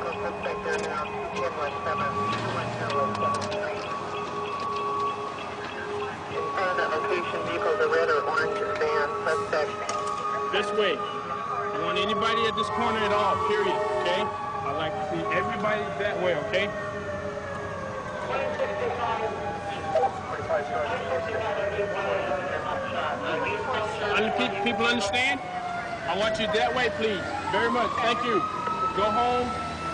This way. I want anybody at this corner at all, period, okay? I'd like to see everybody that way, okay? People understand? I want you that way, please. Very much. Thank you. Go home.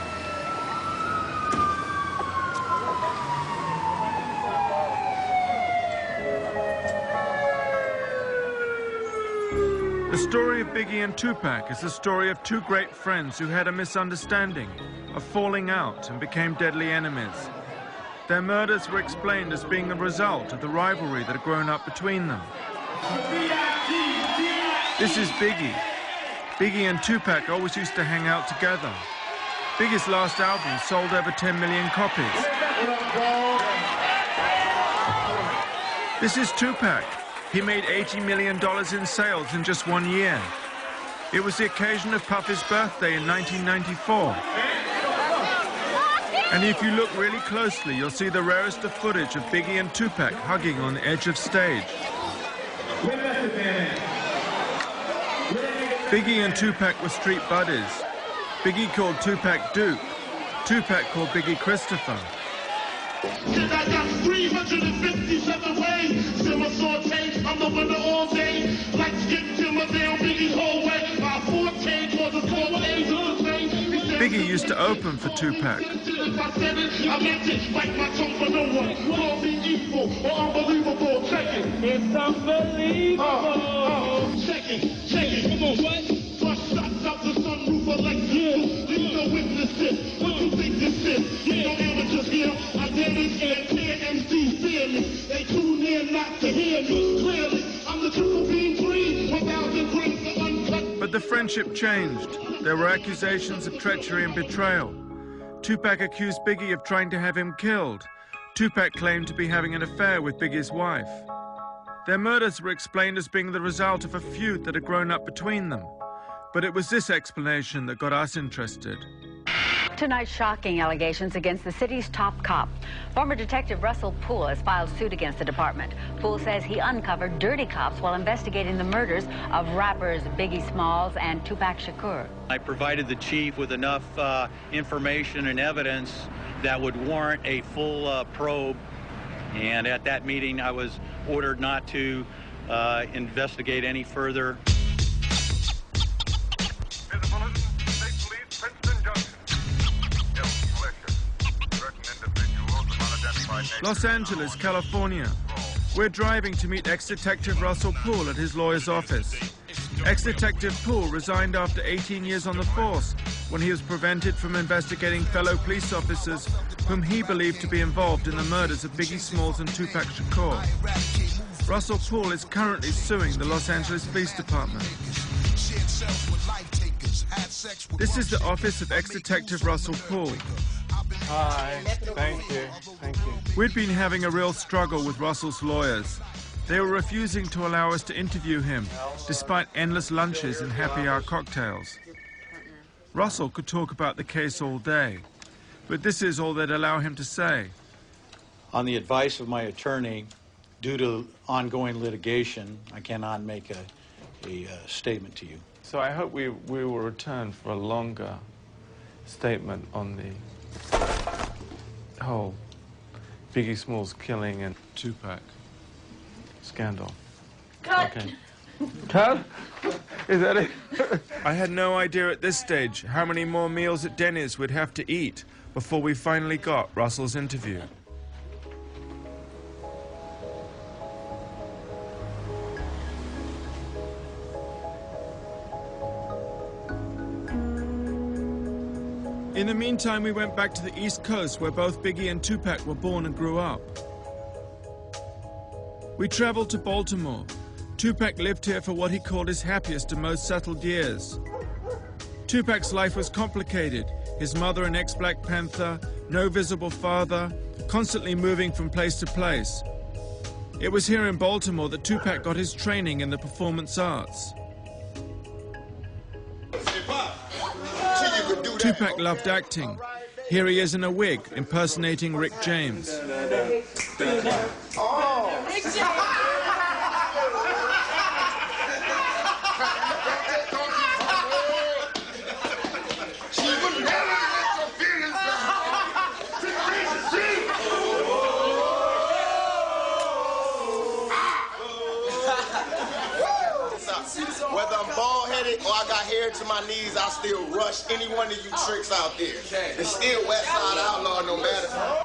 The story of Biggie and Tupac is the story of two great friends who had a misunderstanding, a falling out, and became deadly enemies. Their murders were explained as being the result of the rivalry that had grown up between them. This is Biggie. Biggie and Tupac always used to hang out together. Biggie's last album sold over 10 million copies. This is Tupac. He made $80 million in sales in just 1 year. It was the occasion of Puffy's birthday in 1994. And if you look really closely, you'll see the rarest of footage of Biggie and Tupac hugging on the edge of stage. Biggie and Tupac were street buddies. Biggie called Tupac Duke. Tupac called Biggie Christopher. I got 357 ways. Simmer saute, I'm the winner all day. Like skip Timber down Biggie's whole way. My forte was a 4 days on the train. Biggie used to open for Tupac. I meant it, like my tongue for no one. Call me evil or unbelievable. Check it. It's unbelievable. Check it. Come on, what? First shots out the sunroof of Lexus. You know witness this. What you think this is? You know amateurs here. I did it and clear MCs fear me. They too near not to hear me. Clearly, I'm the triple beam dream. 1,000 grams of uncut. But the friendship changed. There were accusations of treachery and betrayal. Tupac accused Biggie of trying to have him killed. Tupac claimed to be having an affair with Biggie's wife. Their murders were explained as being the result of a feud that had grown up between them. But it was this explanation that got us interested. Tonight's shocking allegations against the city's top cop. Former Detective Russell Poole has filed suit against the department. Poole says he uncovered dirty cops while investigating the murders of rappers Biggie Smalls and Tupac Shakur. I provided the chief with enough information and evidence that would warrant a full probe. And at that meeting, I was ordered not to investigate any further. Los Angeles, California. We're driving to meet ex-detective Russell Poole at his lawyer's office. Ex-detective Poole resigned after 18 years on the force when he was prevented from investigating fellow police officers whom he believed to be involved in the murders of Biggie Smalls and Tupac Shakur. Russell Poole is currently suing the Los Angeles Police Department. This is the office of ex-detective Russell Poole. Hi, thank you. We'd been having a real struggle with Russell's lawyers. They were refusing to allow us to interview him, despite endless lunches and happy hour cocktails. Russell could talk about the case all day, but this is all they'd allow him to say. On the advice of my attorney, due to ongoing litigation, I cannot make a statement to you. So I hope we will return for a longer statement on the whole Biggie Smalls killing and Tupac scandal. Cut. Okay. Cut? Is that it? I had no idea at this stage how many more meals at Denny's we'd have to eat before we finally got Russell's interview. In the meantime, we went back to the East Coast where both Biggie and Tupac were born and grew up. We traveled to Baltimore. Tupac lived here for what he called his happiest and most settled years. Tupac's life was complicated. His mother an ex-Black Panther, no visible father, constantly moving from place to place. It was here in Baltimore that Tupac got his training in the performance arts. Hey, Pop, you could do that. Tupac loved acting. Here he is in a wig, impersonating Rick James. Oh. Rick James. Whether I'm bald-headed or I got hair to my knees, I still rush any one of you tricks out there. It's still West Side Outlaw no matter.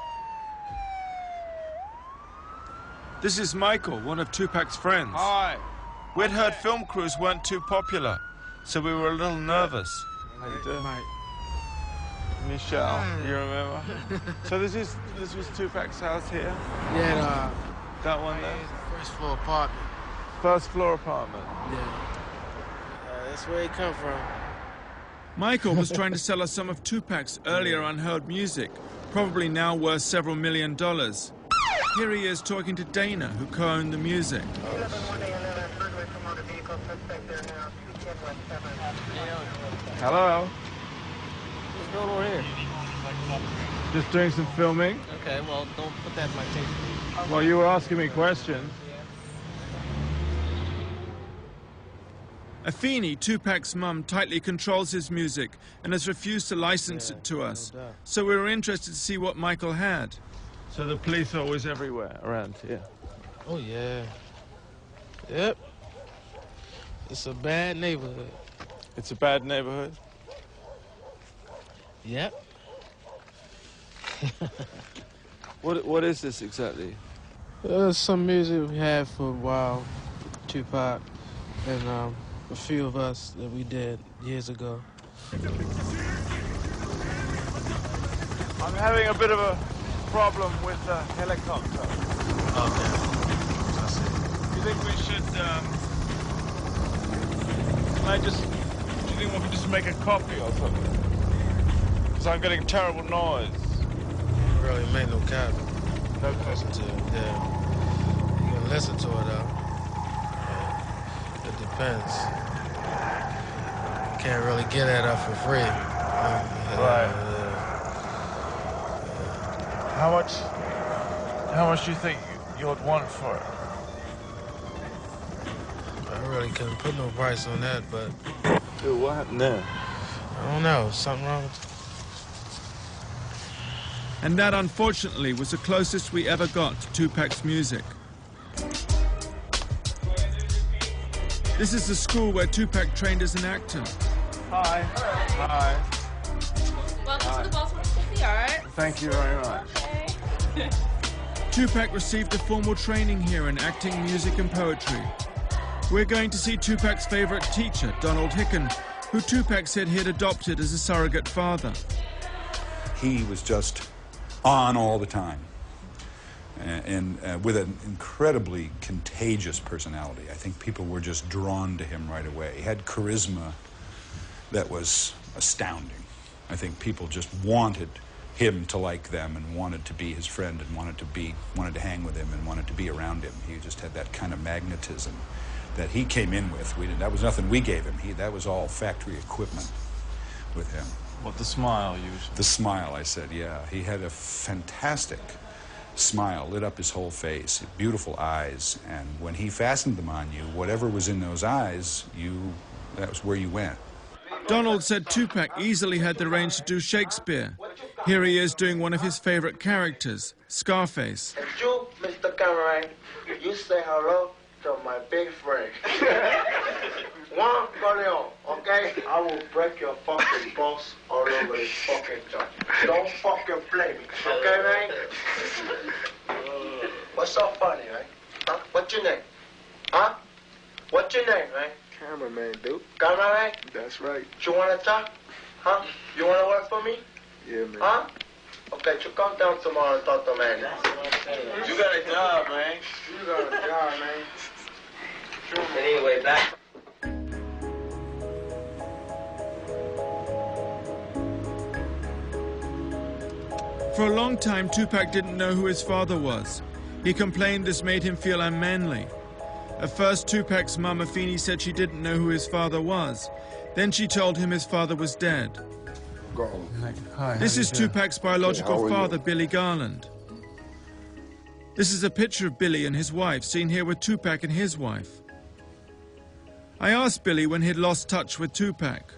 This is Michael, one of Tupac's friends. Hi. We'd heard film crews weren't too popular, so we were a little nervous. How you doing? Michelle, you remember? So this was Tupac's house here? Yeah, That one there? first floor apartment. First floor apartment. Yeah. That's where he come from. Michael was trying to sell us some of Tupac's earlier unheard music, probably now worth several $1 million. Here he is talking to Dana, who co-owned the music. Hello. What's going on here? Just doing some filming. Okay, well, don't put that in my tape. Well, you were asking me questions. Afeni, Tupac's mum, tightly controls his music and has refused to license it to us. No doubt. So we were interested to see what Michael had. So the police are always everywhere around here. Oh, yeah. Yep. It's a bad neighborhood. It's a bad neighborhood. Yep. What is this exactly? Some music we had for a while, Tupac, and a few of us that we did years ago. I'm having a bit of a problem with the helicopter. Okay. I see. Do you think we should, do you think we could just make a copy or something? Because I'm getting terrible noise. Really made no copy. No Listen to it, yeah. You can listen to it, though. It depends. You can't really get that up for free. Right. How much do you think you'd want for it? I really couldn't put no price on that, but Dude, what happened there? I don't know. Something wrong with And that, unfortunately, was the closest we ever got to Tupac's music. This is the school where Tupac trained as an actor. Hi. Hi. Welcome to the Baltimore City Art. Thank you very much. Okay. Tupac received a formal training here in acting, music, and poetry. We're going to see Tupac's favorite teacher, Donald Hicken, who Tupac said he had adopted as a surrogate father. He was just on all the time, and with an incredibly contagious personality. I think people were just drawn to him right away. He had charisma that was astounding. I think people just wanted him to like them and wanted to be his friend and wanted to hang with him and wanted to be around him. He just had that kind of magnetism that he came in with. That was nothing we gave him. That was all factory equipment with him. What, the smile usually? The smile, I said, yeah. He had a fantastic smile, lit up his whole face, beautiful eyes, and when he fastened them on you, whatever was in those eyes, that was where you went. Donald said Tupac easily had the range to do Shakespeare. Here he is doing one of his favorite characters, Scarface. And you, Mr. Cameron, you say hello to my big friend. Juan Corleone, okay? I will break your fucking balls all over this fucking joint. Don't fucking play me, okay, man? What's so funny, man? Huh? What's your name? Huh? What's your name, man? Cameraman, dude. Cameraman? That's right. You wanna talk? Huh? You wanna work for me? Yeah, man. Huh? Okay, you come down tomorrow and talk to man. You got a job, man. You got a job, man. Anyway, back. For a long time, Tupac didn't know who his father was. He complained this made him feel unmanly. At first, Tupac's mum, Afeni, said she didn't know who his father was. Then she told him his father was dead. Like, hi, This is Tupac's biological father, you? Billy Garland. This is a picture of Billy and his wife, seen here with Tupac and his wife. I asked Billy when he'd lost touch with Tupac.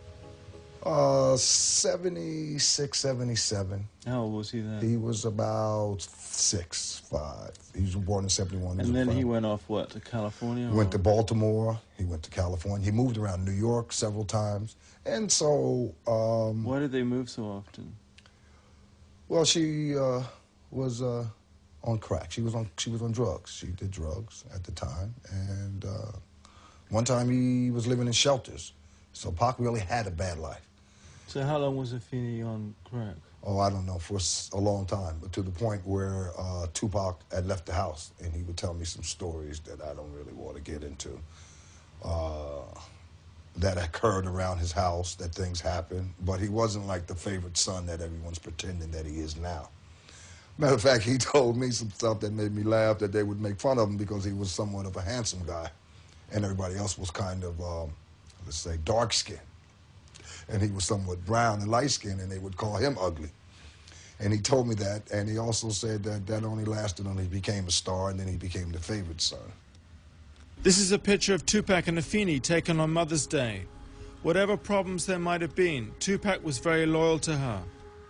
76, 77. How old was he then? He was about 6, 5. He was born in 71. And then he went off, what, to California? Went to Baltimore. He went to California. He moved around New York several times. And so... why did they move so often? Well, she was on crack. She was on drugs. She did drugs at the time. And one time he was living in shelters. So Pac really had a bad life. So how long was Afeni on crack? Oh, I don't know, for a long time, but to the point where Tupac had left the house, and he would tell me some stories that I don't really want to get into, that occurred around his house, that things happened, but he wasn't like the favorite son that everyone's pretending that he is now. Matter of fact, he told me some stuff that made me laugh, that they would make fun of him because he was somewhat of a handsome guy, and everybody else was kind of, let's say, dark-skinned. And he was somewhat brown and light-skinned, and they would call him ugly. And he told me that, and he also said that that only lasted until he became a star, and then he became the favorite son. This is a picture of Tupac and Afeni taken on Mother's Day. Whatever problems there might have been, Tupac was very loyal to her.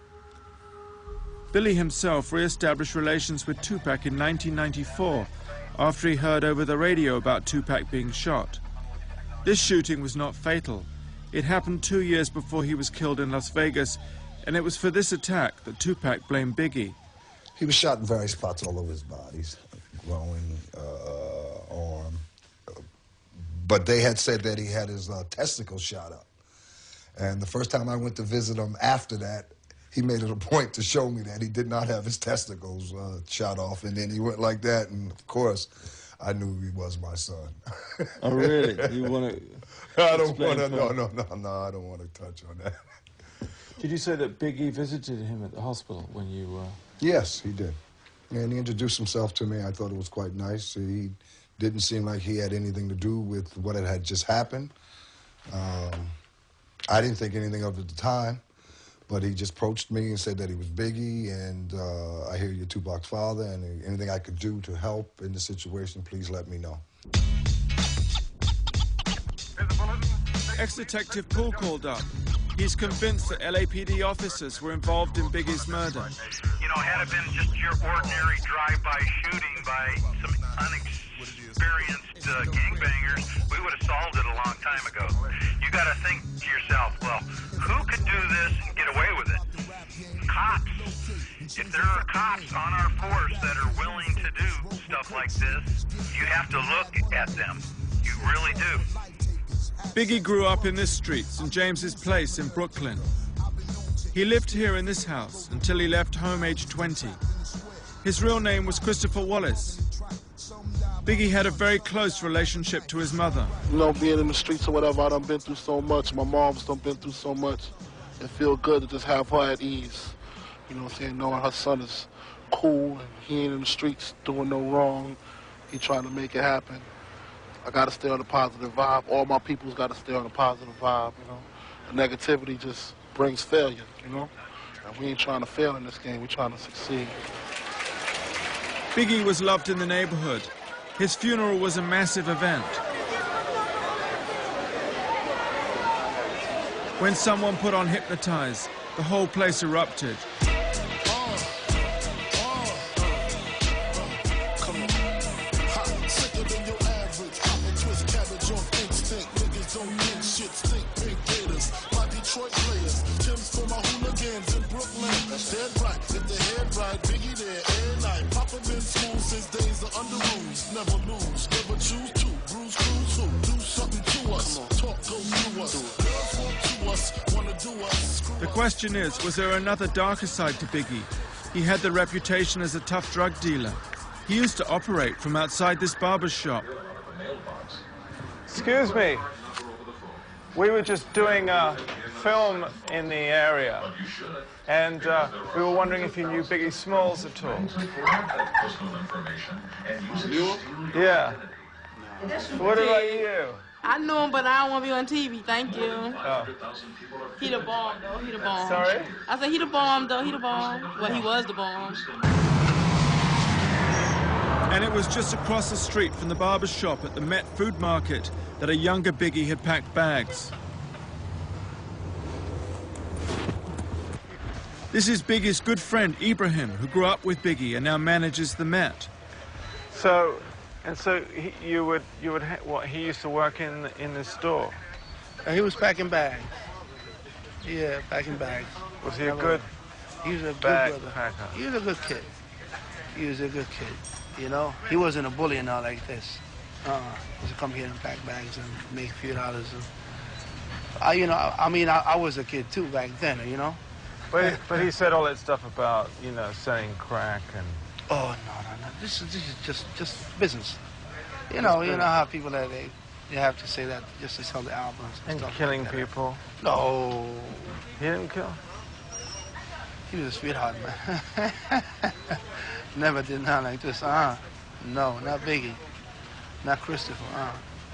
Billy himself re-established relations with Tupac in 1994, after he heard over the radio about Tupac being shot. This shooting was not fatal. It happened 2 years before he was killed in Las Vegas, and it was for this attack that Tupac blamed Biggie. He was shot in various spots all over his body, groin, arm. But they had said that he had his testicles shot up. And the first time I went to visit him after that, he made it a point to show me that he did not have his testicles shot off, and then he went like that, and of course, I knew he was my son. Oh, really? You want to... I don't want to, no, I don't want to touch on that. Did you say that Biggie visited him at the hospital when you... Yes, he did. And he introduced himself to me. I thought it was quite nice. He didn't seem like he had anything to do with what had just happened. I didn't think anything of it at the time, but he just approached me and said that he was Biggie, and I hear you're Tupac's father, and anything I could do to help in the situation, please let me know. Ex-Detective Poole called up. He's convinced that LAPD officers were involved in Biggie's murder. You know, had it been just your ordinary drive-by shooting by some unexperienced gangbangers, we would have solved it a long time ago. You got to think to yourself, well, who could do this and get away with it? Cops. If there are cops on our force that are willing to do stuff like this, you have to look at them. You really do. Biggie grew up in this street, St. James's Place in Brooklyn. He lived here in this house until he left home aged 20. His real name was Christopher Wallace. Biggie had a very close relationship to his mother. You know, being in the streets or whatever, I done been through so much. My mom's done been through so much. It feels good to just have her at ease. You know what I'm saying? Knowing her son is cool and he ain't in the streets doing no wrong. He trying to make it happen. I got to stay on a positive vibe. All my people's got to stay on a positive vibe, you know. The negativity just brings failure, you know. And we ain't trying to fail in this game. We're trying to succeed. Biggie was loved in the neighborhood. His funeral was a massive event. When someone put on Hypnotize, the whole place erupted. The question is, was there another darker side to Biggie? He had the reputation as a tough drug dealer. He used to operate from outside this barber's shop. Excuse me. We were just doing a film in the area, and we were wondering if you knew Biggie Smalls at all. Yeah. What about you? I knew him, but I don't want to be on TV. Thank you. Oh. He the bomb, though. He the bomb. Sorry? I said he the bomb, though. He the bomb. Well, he was the bomb. And it was just across the street from the barber shop at the Met Food Market that a younger Biggie had packed bags. This is Biggie's good friend, Ibrahim, who grew up with Biggie and now manages the Met. So he used to work in the store? He was packing bags. Yeah, packing bags. Was he a good He was a good bag brother. packer? He was a good kid. He was a good kid. You know, he wasn't a bully and all like this. He used to come here and pack bags and make a few dollars. And, I was a kid too back then. You know. But he said all that stuff about, you know, selling crack and... Oh, no. This is just business. You know how people that they have to say that just to sell the albums. And stuff killing like that. people? No. He didn't kill? He was a sweetheart, man. Never did nothing like this. No, not Biggie. Not Christopher.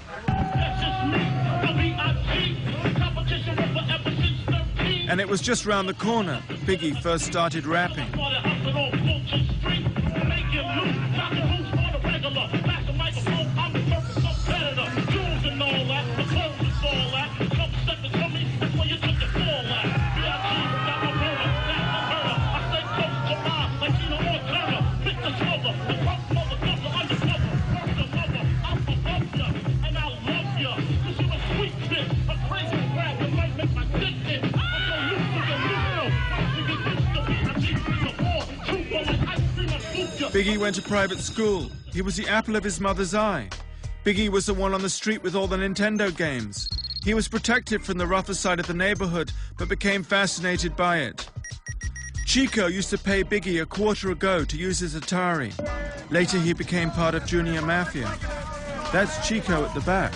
And it was just round the corner that Biggie first started rapping. Biggie went to private school. He was the apple of his mother's eye. Biggie was the one on the street with all the Nintendo games. He was protected from the rougher side of the neighborhood, but became fascinated by it. Chico used to pay Biggie a quarter a go to use his Atari. Later, he became part of Junior Mafia. That's Chico at the back.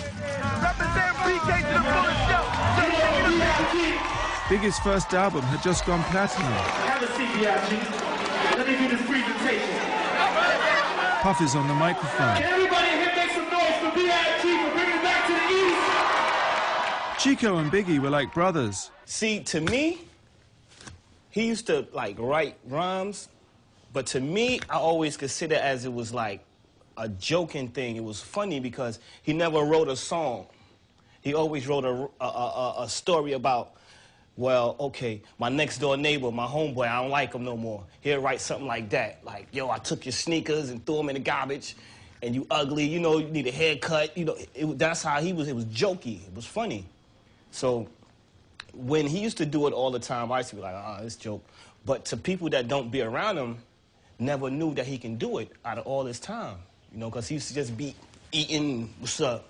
Biggie's first album had just gone platinum. Have a seat, B.I.G. Let me do this presentation. Puff is on the microphone. Can everybody here make some noise for B.I.G. for bringing it back to the East? Chico and Biggie were like brothers. See, to me, he used to, like, write rhymes, but to me, I always consider it as it was, like, a joking thing. It was funny because he never wrote a song. He always wrote a story about, well, okay, my next-door neighbor, my homeboy, I don't like him no more. He'll write something like that, like, yo, I took your sneakers and threw them in the garbage, and you ugly, you know, you need a haircut. You know, that's how he was. It was jokey. It was funny. So when he used to do it all the time, I used to be like, it's a joke. But to people that don't be around him, never knew that he can do it out of all this time, you know, because he used to just be eating, what's up?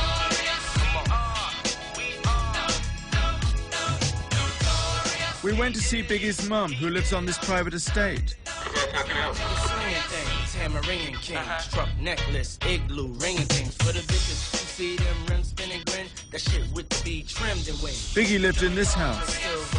We went to see Biggie's mum, who lives on this private estate. Ringing king, struck necklace, igloo, ringing things for the bitches. You see them rims spinning grin, that shit with the beat trimmed and wing. Biggie lived in this house.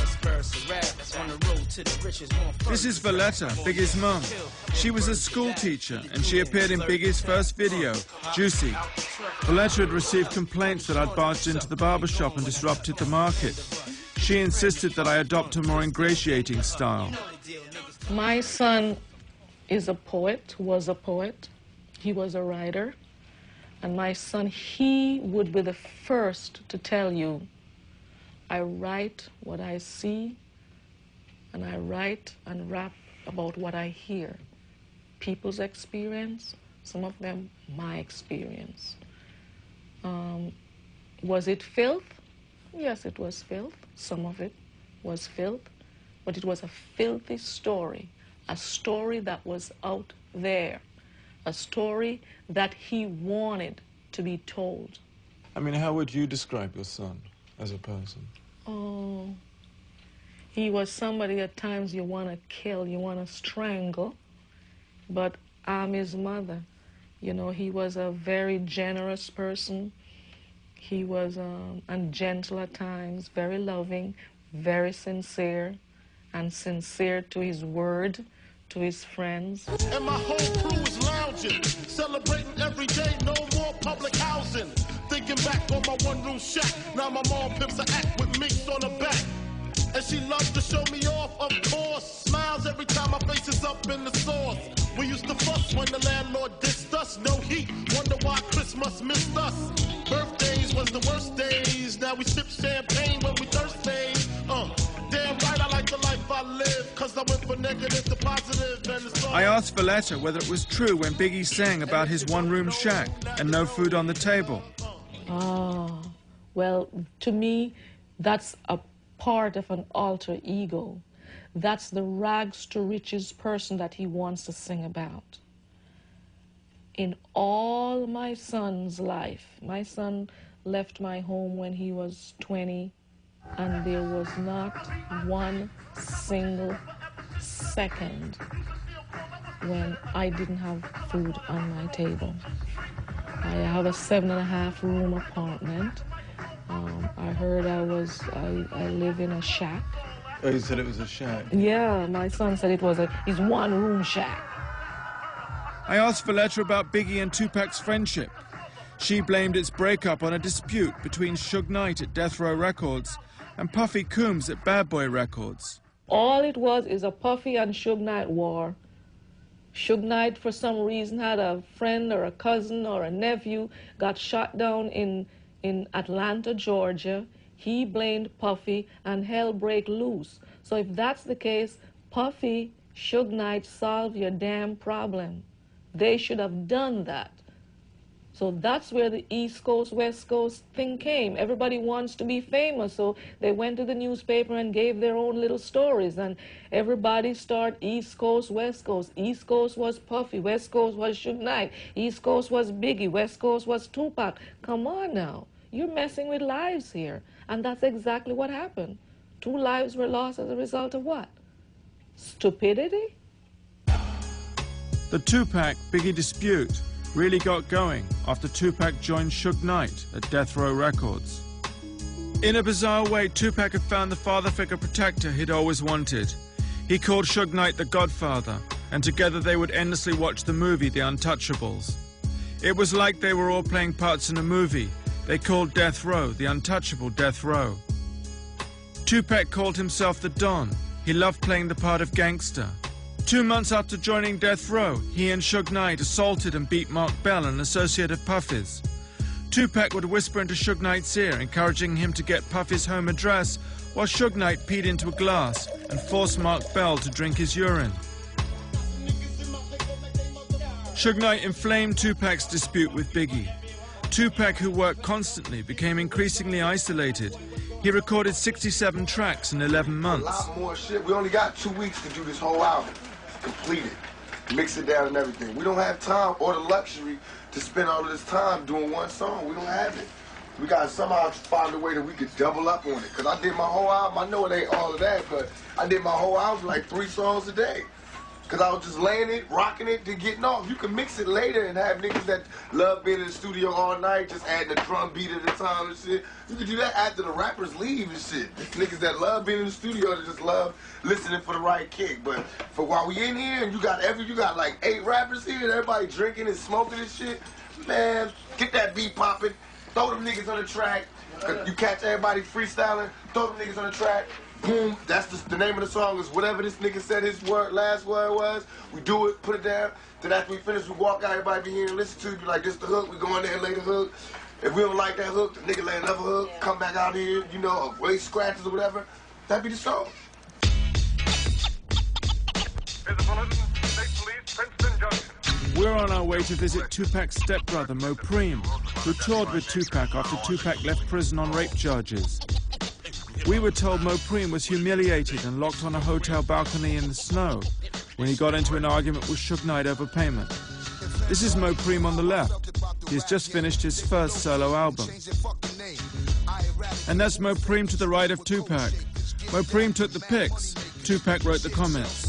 This is Valletta, Biggie's mum. She was a school teacher, and she appeared in Biggie's first video, Juicy. Valletta had received complaints that I'd barged into the barbershop and disrupted the market. She insisted that I adopt a more ingratiating style. My son is a poet, was a poet. He was a writer. And my son, he would be the first to tell you, I write what I see, and I write and rap about what I hear. People's experience, some of them my experience. Was it filth? Yes, it was filth. Some of it was filth, but it was a filthy story. A story that was out there, a story that he wanted to be told. I mean, how would you describe your son as a person? Oh, he was somebody at times you want to kill, you want to strangle, but I'm his mother. You know, he was a very generous person. He was and gentle at times, very loving, very sincere, and sincere to his word, to his friends. And my whole crew is lounging, celebrating every day, no more public housing. Think looking back on my one-room shack. Now my mom pimps a act with minks on her back. And she loves to show me off, of course. Smiles every time my face is up in the sauce. We used to fuss when the landlord dissed us. No heat, wonder why Christmas missed us. Birthdays was the worst days. Now we sip champagne when we thirsty. Damn right, I like the life I live. Cause I went from negative to positive. And it's all I asked Valletta whether it was true when Biggie sang about his one-room shack and no food on the table. Ah, well, to me, that's a part of an alter ego. That's the rags to riches person that he wants to sing about. In all my son's life, my son left my home when he was 20, and there was not one single second when I didn't have food on my table. I have a 7.5-room apartment. I heard I live in a shack. Oh, you said it was a shack? Yeah, my son said it was his one-room shack. I asked Valletta about Biggie and Tupac's friendship. She blamed its breakup on a dispute between Suge Knight at Death Row Records and Puffy Coombs at Bad Boy Records. All it was is a Puffy and Suge Knight war. Suge Knight, for some reason, had a friend or a cousin or a nephew got shot down in Atlanta, Georgia. He blamed Puffy and hell break loose. So if that's the case, Puffy, Suge Knight, solve your damn problem. They should have done that. So that's where the East Coast, West Coast thing came. Everybody wants to be famous, so they went to the newspaper and gave their own little stories, and everybody started East Coast, West Coast. East Coast was Puffy, West Coast was Suge Knight, East Coast was Biggie, West Coast was Tupac. Come on now. You're messing with lives here. And that's exactly what happened. 2 lives were lost as a result of what? Stupidity? The Tupac-Biggie dispute really got going after Tupac joined Suge Knight at Death Row Records. In a bizarre way, Tupac had found the father figure protector he'd always wanted. He called Suge Knight the Godfather, and together they would endlessly watch the movie The Untouchables. It was like they were all playing parts in a movie. They called Death Row the untouchable Death Row. Tupac called himself the Don. He loved playing the part of gangster. 2 months after joining Death Row, he and Suge Knight assaulted and beat Mark Bell, an associate of Puffy's. Tupac would whisper into Suge Knight's ear, encouraging him to get Puffy's home address, while Suge Knight peed into a glass and forced Mark Bell to drink his urine. Suge Knight inflamed Tupac's dispute with Biggie. Tupac, who worked constantly, became increasingly isolated. He recorded 67 tracks in 11 months. A lot more shit. We only got 2 weeks to do this whole album. Complete it. Mix it down and everything. We don't have time or the luxury to spend all of this time doing one song. We don't have it. We got to somehow find a way that we could double up on it. Because I did my whole album. I know it ain't all of that, but I did my whole album like 3 songs a day. Because I was just laying it, rocking it, then getting off. You can mix it later and have niggas that love being in the studio all night, just adding a drum beat at a time and shit. You can do that after the rappers leave and shit. Niggas that love being in the studio, that just love listening for the right kick. But for while we in here and you got like 8 rappers here and everybody drinking and smoking and shit, man, get that beat popping, throw them niggas on the track. You catch everybody freestyling, throw them niggas on the track. Boom, that's the name of the song is whatever this nigga said his last word was. We do it, put it down. Then after we finish, we walk out, everybody be here and listen to it. Be like, this the hook, we go in there and lay the hook. If we don't like that hook, the nigga lay another hook, come back out here, you know, waist scratches or whatever. That'd be the song. We're on our way to visit Tupac's stepbrother, Mo Preem, who toured with Tupac after Tupac left prison on rape charges. We were told Mo Preem was humiliated and locked on a hotel balcony in the snow when he got into an argument with Suge Knight over payment. This is Mo Preem on the left. He's just finished his first solo album. And that's Mo Preem to the right of Tupac. Mo Preem took the pics. Tupac wrote the comments.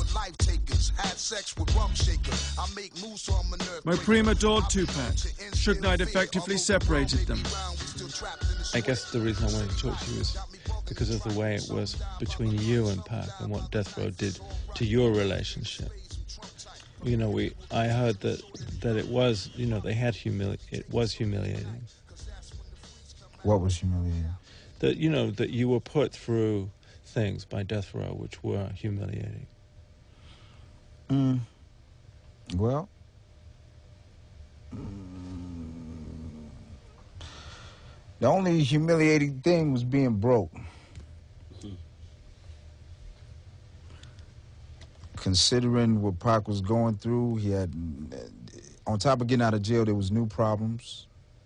Mo Preem adored Tupac. Suge Knight effectively separated them. I guess the reason I wanted to talk to you is because of the way it was between you and Pac and what Death Row did to your relationship. You know, I heard that it was, you know, it was humiliating. What was humiliating? That, you know, that you were put through things by death row which were humiliating. Well, the only humiliating thing was being broke. Considering what Pac was going through, he had, on top of getting out of jail, there was new problems.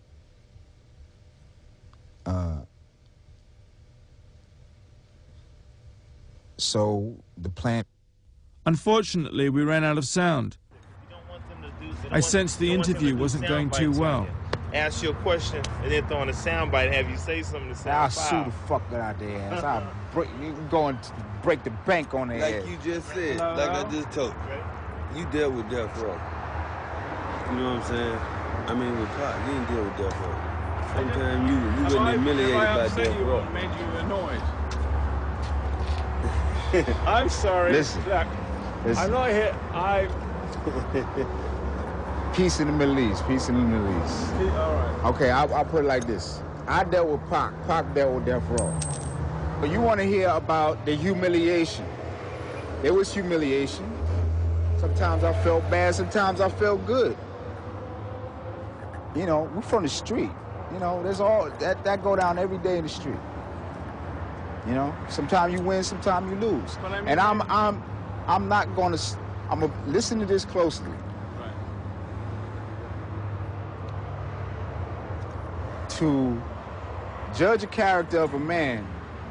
So the plan... Unfortunately, we ran out of sound. I sensed the interview wasn't going too well. Ask you a question and then throw in a soundbite and have you say something to sound I'll foul. sue the fuck out their ass. I'll go and break the bank on their ass. Like you just said, like I just told you, you dealt with death row. You know what I'm saying? I mean, with Pac, you didn't deal with death row. Sometimes you wasn't humiliated by death row. Made you annoyed. I'm sorry. Listen. I'm not here. Peace in the Middle East. Peace in the Middle East. All right. Okay, I'll put it like this. I dealt with Pac. Pac dealt with death row. But you want to hear about the humiliation. There was humiliation. Sometimes I felt bad. Sometimes I felt good. You know, we're from the street. You know, there's all that go down every day in the street. You know, sometimes you win, sometimes you lose. I mean, and I'm not gonna. I'm gonna listen to this closely. Right. To judge a character of a man,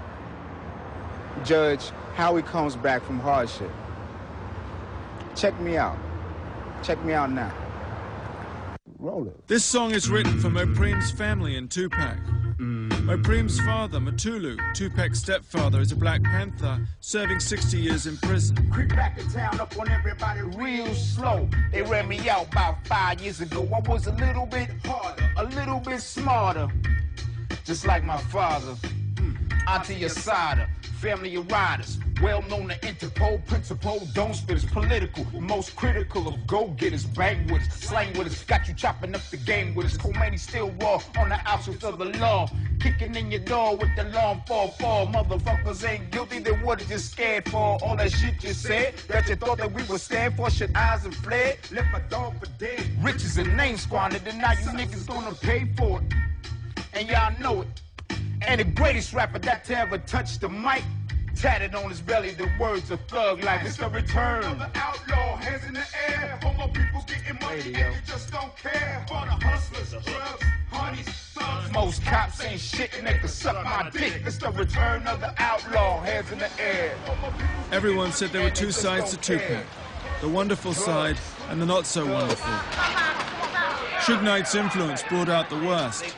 judge how he comes back from hardship. Check me out. Check me out now. Roll it. This song is written for Mopreem's family in Tupac. Mopreem's father, Matulu, Tupac's stepfather, is a Black Panther serving 60 years in prison. Creep back in town up on everybody real slow. They ran me out about 5 years ago. I was a little bit harder, a little bit smarter. Just like my father. Auntie Asada, family of riders. Well known to Interpol, principal, don't spit us. Political, most critical of go-getters. Bang with us, slang with us, got you chopping up the game with us. Khomeini still raw on the outskirts of the law. Kicking in your door with the long fall. Motherfuckers ain't guilty, they were just scared for all that shit you said. That you thought that we would stand for, shit eyes and fled. Left my dog for dead. Riches and name squandered, and now you niggas gonna pay for it. And y'all know it. And the greatest rapper that to ever touch the mic, tatted on his belly the words of thug life. It's the return of the outlaw, hands in the air. For my people getting money and you just don't care. For the hustlers, drugs, honeys, thugs. Most cops ain't shit and they can suck my dick. It's the return of the outlaw, hands in the air. Everyone said there were two sides to Tupac, the wonderful side and the not so wonderful. Suge Knight's influence brought out the worst.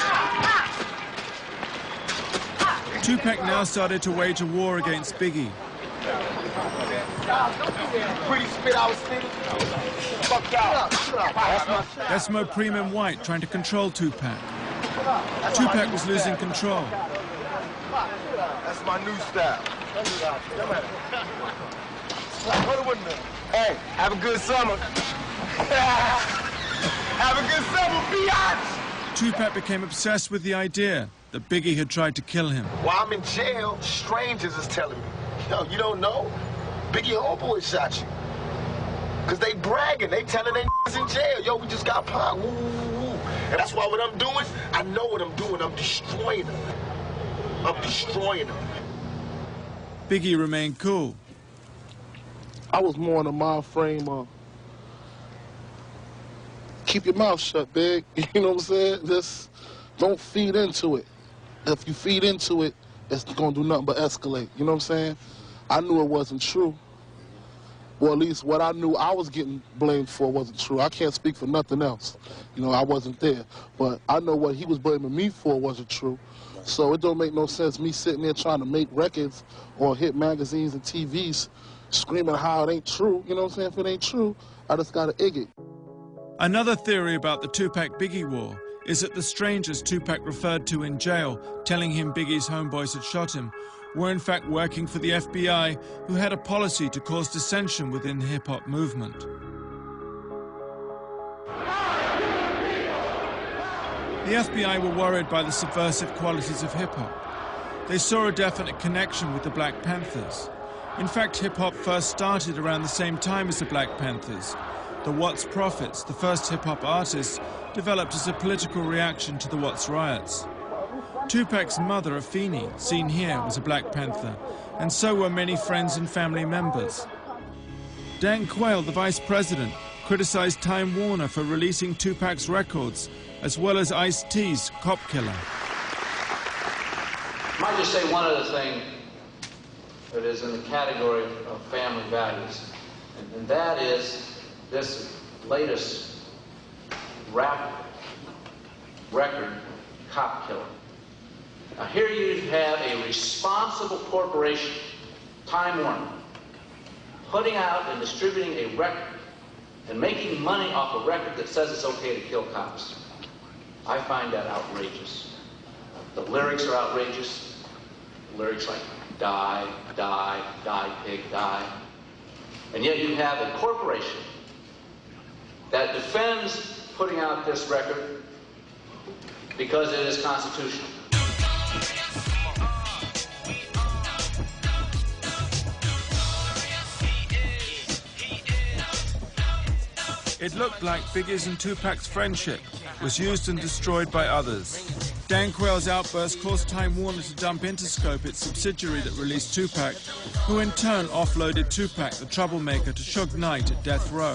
Tupac now started to wage a war against Biggie. That's Mopreem in white trying to control Tupac. Tupac was losing control. That's my new style. Hey, have a good summer. Have a good summer, B.I.G. Tupac became obsessed with the idea that Biggie had tried to kill him. While I'm in jail, strangers is telling me, yo, you don't know? Biggie homeboy shot you. Because they bragging, they telling they in jail. Yo, we just got Pac, woo, woo, woo. And that's why what I'm doing, I know what I'm doing. I'm destroying them. I'm destroying them. Biggie remained cool. I was more in a mind frame of keep your mouth shut, Big. You know what I'm saying? Just don't feed into it. If you feed into it, it's gonna do nothing but escalate. You know what I'm saying? I knew it wasn't true. Well, at least what I knew I was getting blamed for wasn't true. I can't speak for nothing else. You know, I wasn't there. But I know what he was blaming me for wasn't true. So it don't make no sense me sitting there trying to make records or hit magazines and TVs screaming how it ain't true. You know what I'm saying? If it ain't true, I just gotta egg it. Another theory about the Tupac-Biggie war is that the strangers Tupac referred to in jail, telling him Biggie's homeboys had shot him, were in fact working for the FBI, who had a policy to cause dissension within the hip-hop movement. The FBI were worried by the subversive qualities of hip-hop. They saw a definite connection with the Black Panthers. In fact, hip-hop first started around the same time as the Black Panthers. The Watts Prophets, the first hip-hop artists, developed as a political reaction to the Watts riots. Tupac's mother, Afeni, seen here, was a Black Panther, and so were many friends and family members. Dan Quayle, the vice president, criticized Time Warner for releasing Tupac's records, as well as Ice-T's Cop Killer. I might just say one other thing that is in the category of family values, and that is this latest rap record, Cop Killer. Now here you have a responsible corporation, Time Warner, putting out and distributing a record and making money off a record that says it's okay to kill cops. I find that outrageous. The lyrics are outrageous. Lyrics like die, die, die, pig, die. And yet you have a corporation that defends putting out this record because it is constitutional. It looked like Biggie's and Tupac's friendship was used and destroyed by others. Dan Quayle's outburst caused Time Warner to dump Interscope, its subsidiary that released Tupac, who in turn offloaded Tupac, the troublemaker, to Suge Knight at death row.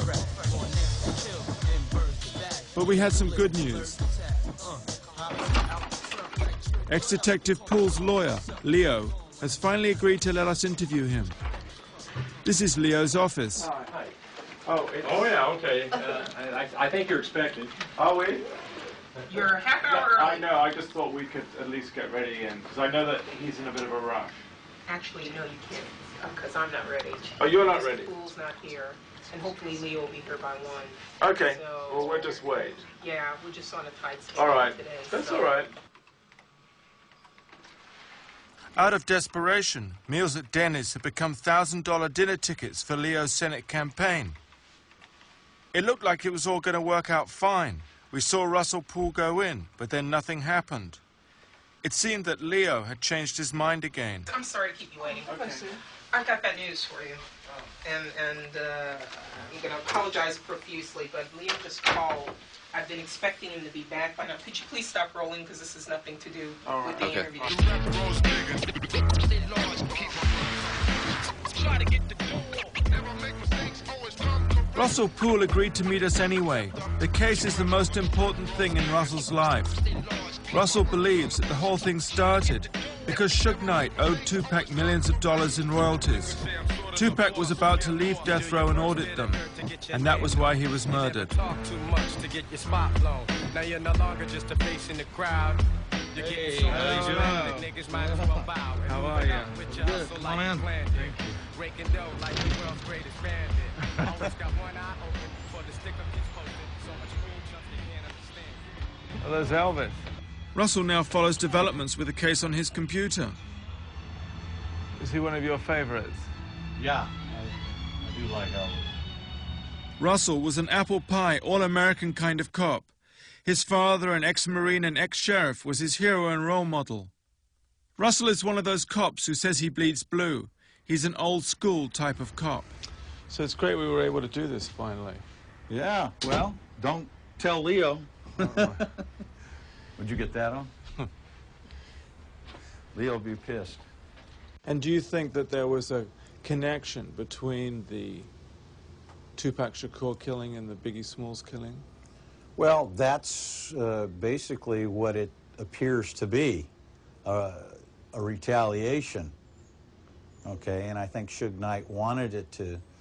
But we had some good news. Ex-Detective Poole's lawyer, Leo, has finally agreed to let us interview him. This is Leo's office. Oh, yeah, okay. I think you're expected. Oh, wait. You're a half hour early. I know, I just thought we could at least get ready in, because I know that he's in a bit of a rush. Actually, no, you can't, because I'm not ready. Oh, you're not ready? Pool's not here, and hopefully Leo will be here by 1. Okay, so, well, we'll just wait. Yeah, we're just on a tight schedule all right. today. That's so. all right. Out of desperation, meals at Denny's have become $1,000 dinner tickets for Leo's Senate campaign. It looked like it was all going to work out fine. We saw Russell Poole go in, but then nothing happened. It seemed that Leo had changed his mind again. I'm sorry to keep you waiting. Okay. I've got that news for you. And I'm going to apologize profusely, but Leo just called. I've been expecting him to be back by now. Could you please stop rolling, because this has nothing to do with the interview. Russell Poole agreed to meet us anyway. The case is the most important thing in Russell's life. Russell believes that the whole thing started because Suge Knight owed Tupac millions of dollars in royalties. Tupac was about to leave death row and audit them, and that was why he was murdered. Hey, how are you? Good. Come on in. Oh, there's Elvis. Russell now follows developments with the case on his computer. Is he one of your favorites? Yeah, I do like Elvis. Russell was an apple pie, all-American kind of cop. His father, an ex-Marine and ex-sheriff, was his hero and role model. Russell is one of those cops who says he bleeds blue. He's an old-school type of cop. So it's great we were able to do this finally. Yeah, well, don't tell Leo. Would you get that on? Leo would be pissed. And do you think that there was a connection between the Tupac Shakur killing and the Biggie Smalls killing? Well, that's basically what it appears to be, a retaliation. Okay, and I think Suge Knight wanted it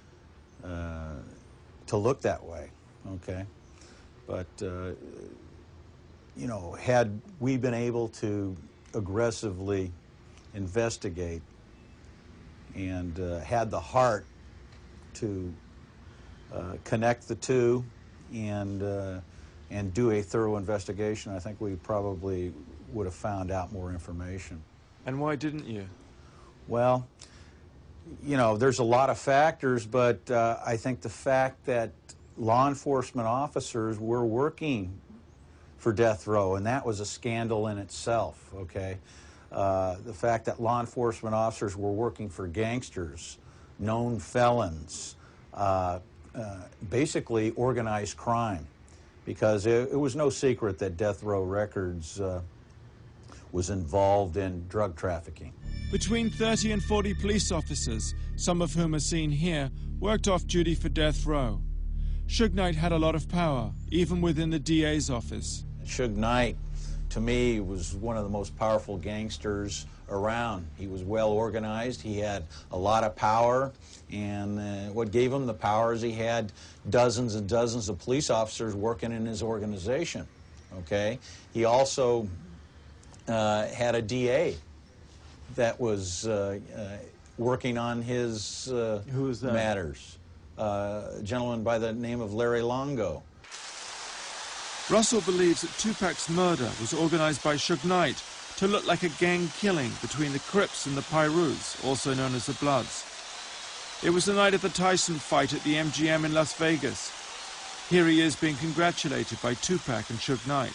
to look that way. Okay, but you know, had we been able to aggressively investigate and had the heart to connect the two and do a thorough investigation, I think we probably would have found out more information. And why didn't you? Well, you know, there's a lot of factors, but I think the fact that law enforcement officers were working for death row, and that was a scandal in itself, okay? The fact that law enforcement officers were working for gangsters, known felons, basically organized crime, because it was no secret that Death Row Records was involved in drug trafficking. Between 30 and 40 police officers, some of whom are seen here, worked off duty for death row. Suge Knight had a lot of power, even within the DA's office. Suge Knight, to me, was one of the most powerful gangsters around. He was well organized, he had a lot of power, and what gave him the power is he had dozens and dozens of police officers working in his organization, okay? He also had a DA that was working on his Who was that? matters. A gentleman by the name of Larry Longo. Russell believes that Tupac's murder was organized by Suge Knight to look like a gang killing between the Crips and the Pyrus, also known as the Bloods. It was the night of the Tyson fight at the MGM in Las Vegas. Here he is being congratulated by Tupac and Suge Knight.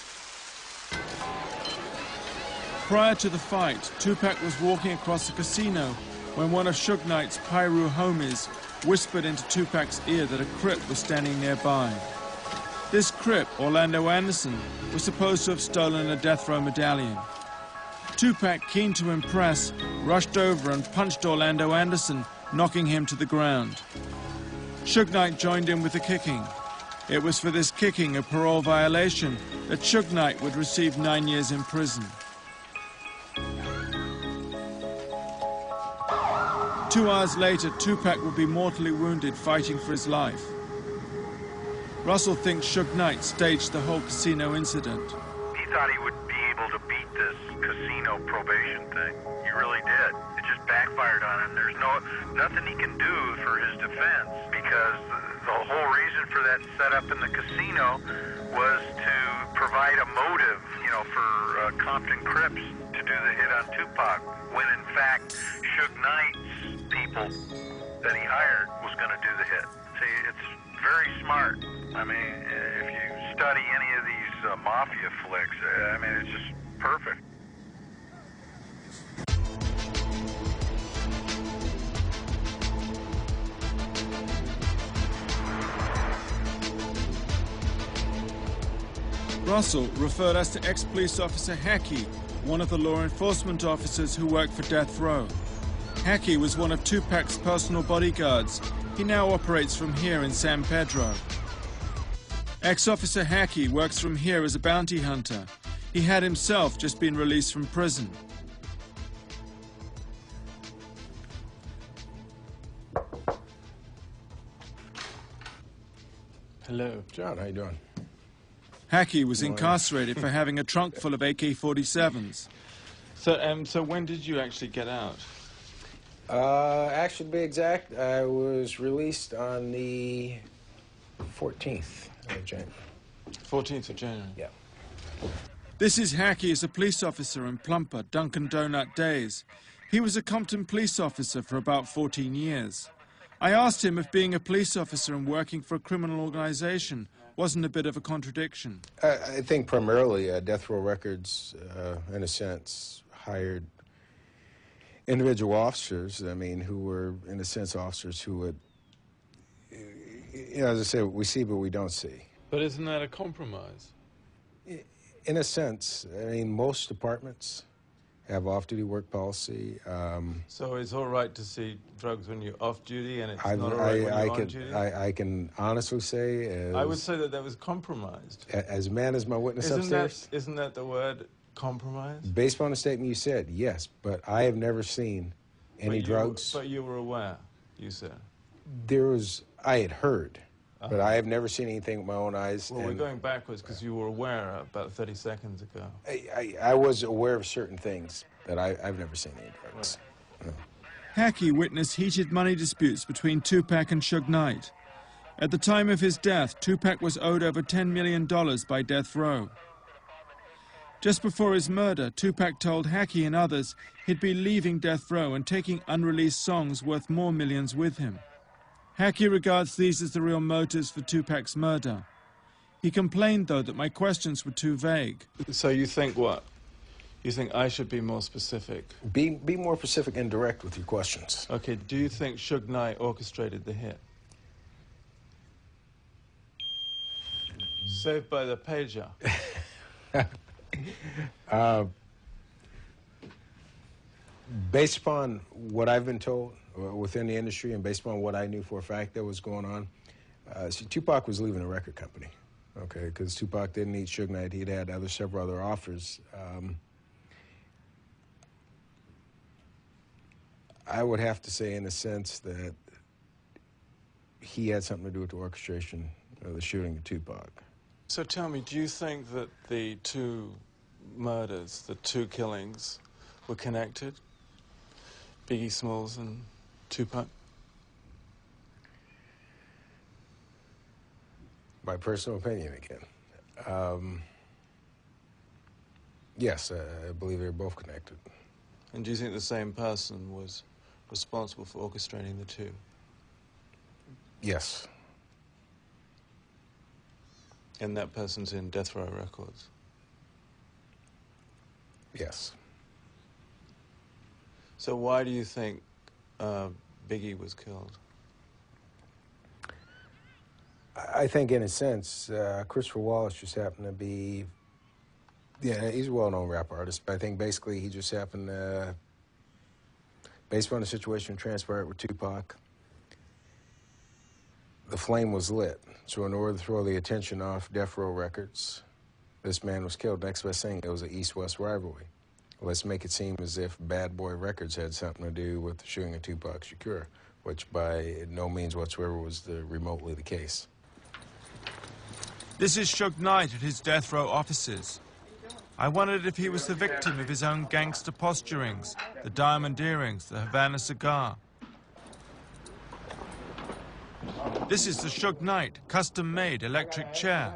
Prior to the fight, Tupac was walking across the casino when one of Suge Knight's Pyru homies whispered into Tupac's ear that a Crip was standing nearby. This Crip, Orlando Anderson, was supposed to have stolen a death row medallion. Tupac, keen to impress, rushed over and punched Orlando Anderson, knocking him to the ground. Suge Knight joined in with the kicking. It was for this kicking, a parole violation, that Suge Knight would receive 9 years in prison. 2 hours later, Tupac would be mortally wounded fighting for his life. Russell thinks Suge Knight staged the whole casino incident. He thought he would be able to beat this casino probation thing. He really did. It just backfired on him. There's nothing he can do for his defense, because the whole reason for that setup in the casino was to provide a motive, for Compton Crips to do the hit on Tupac, when in fact Suge Knight's people that he hired was going to do the hit. See, it's very smart. I mean, if you study any of these mafia flicks, I mean, it's just perfect. Russell referred us to ex-police officer Hackey, one of the law enforcement officers who worked for Death Row. Hackey was one of Tupac's personal bodyguards. He now operates from here in San Pedro. Ex-officer Hackey works from here as a bounty hunter. He had himself just been released from prison. Hello. John, how you doing? Hackey was incarcerated for having a trunk full of AK-47s. So when did you actually get out? Actually, to be exact, I was released on the 14th of January. 14th of January? Yeah. This is Hackey as a police officer in Plumper, Dunkin' Donut days. He was a Compton police officer for about 14 years. I asked him if being a police officer and working for a criminal organization wasn't a bit of a contradiction. I think primarily Death Row Records, in a sense, hired individual officers, who were, in a sense, officers who would, as I say, we see but we don't see. But isn't that a compromise? In a sense, most departments have off-duty work policy. So it's all right to see drugs when you're off-duty, and it's not all right when you're on-duty? I can honestly say... I would say that was compromised. As man as my witness upstairs? Isn't that the word, compromise? Based on the statement you said, yes, but I have never seen any drugs. But you were aware, you said? I had heard, but I have never seen anything with my own eyes. Well, we're going backwards because you were aware about 30 seconds ago. I was aware of certain things, but I've never seen any drugs. Right. No. Hackey witnessed heated money disputes between Tupac and Suge Knight. At the time of his death, Tupac was owed over $10 million by Death Row. Just before his murder, Tupac told Hackey and others he'd be leaving Death Row and taking unreleased songs worth more millions with him. Hackey regards these as the real motives for Tupac's murder. He complained, though, that my questions were too vague. So you think what? You think I should be more specific? Be more specific and direct with your questions. Okay, do you think Suge Knight orchestrated the hit? Saved by the pager. Based upon what I've been told within the industry and based upon what I knew for a fact that was going on, see, Tupac was leaving a record company, okay, because Tupac didn't need Suge Knight. He'd had several other offers. I would have to say, in a sense, that he had something to do with the orchestration of the shooting of Tupac. So tell me, do you think that the two murders, the two killings, were connected? Biggie Smalls and Tupac? My personal opinion, again. Yes, I believe they're both connected. And do you think the same person was responsible for orchestrating the two? Yes. And that person's in Death Row Records? Yes. So why do you think Biggie was killed? I think, in a sense, Christopher Wallace just happened to be, yeah, he's a well-known rap artist, but I think basically he just happened to, based on the situation transpired with Tupac, the flame was lit. So in order to throw the attention off Death Row Records, this man was killed. Next best thing, it was an East-West rivalry. Let's make it seem as if Bad Boy Records had something to do with the shooting of Tupac Shakur, which by no means whatsoever was remotely the case. This is Suge Knight at his death row offices. I wondered if he was the victim of his own gangster posturings, the diamond earrings, the Havana cigar. This is the Suge Knight custom-made electric chair.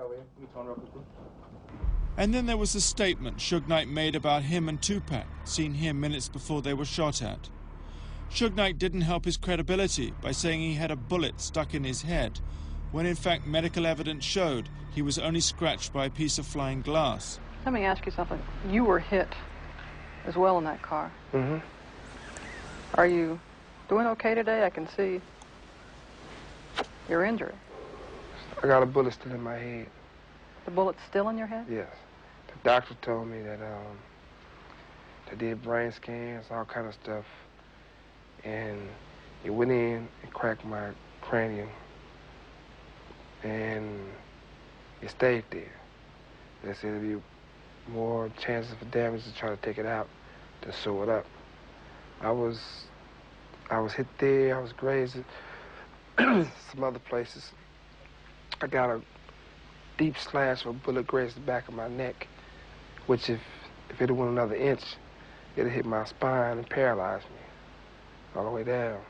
And then there was the statement Suge Knight made about him and Tupac, seen here minutes before they were shot at. Suge Knight didn't help his credibility by saying he had a bullet stuck in his head, when in fact medical evidence showed he was only scratched by a piece of flying glass. Let me ask you something. You were hit as well in that car. Mm-hmm. Are you doing okay today? I can see your injury. I got a bullet still in my head. The bullet's still in your head? Yes. The doctor told me that they did brain scans, all kind of stuff, and it went in and cracked my cranium, and it stayed there. They said there'd be more chances for damage to try to take it out than sew it up. I was hit there, I was grazed some other places. I got a deep slash of a bullet grazed the back of my neck, which if it had went another inch, it'd hit my spine and paralyzed me all the way down.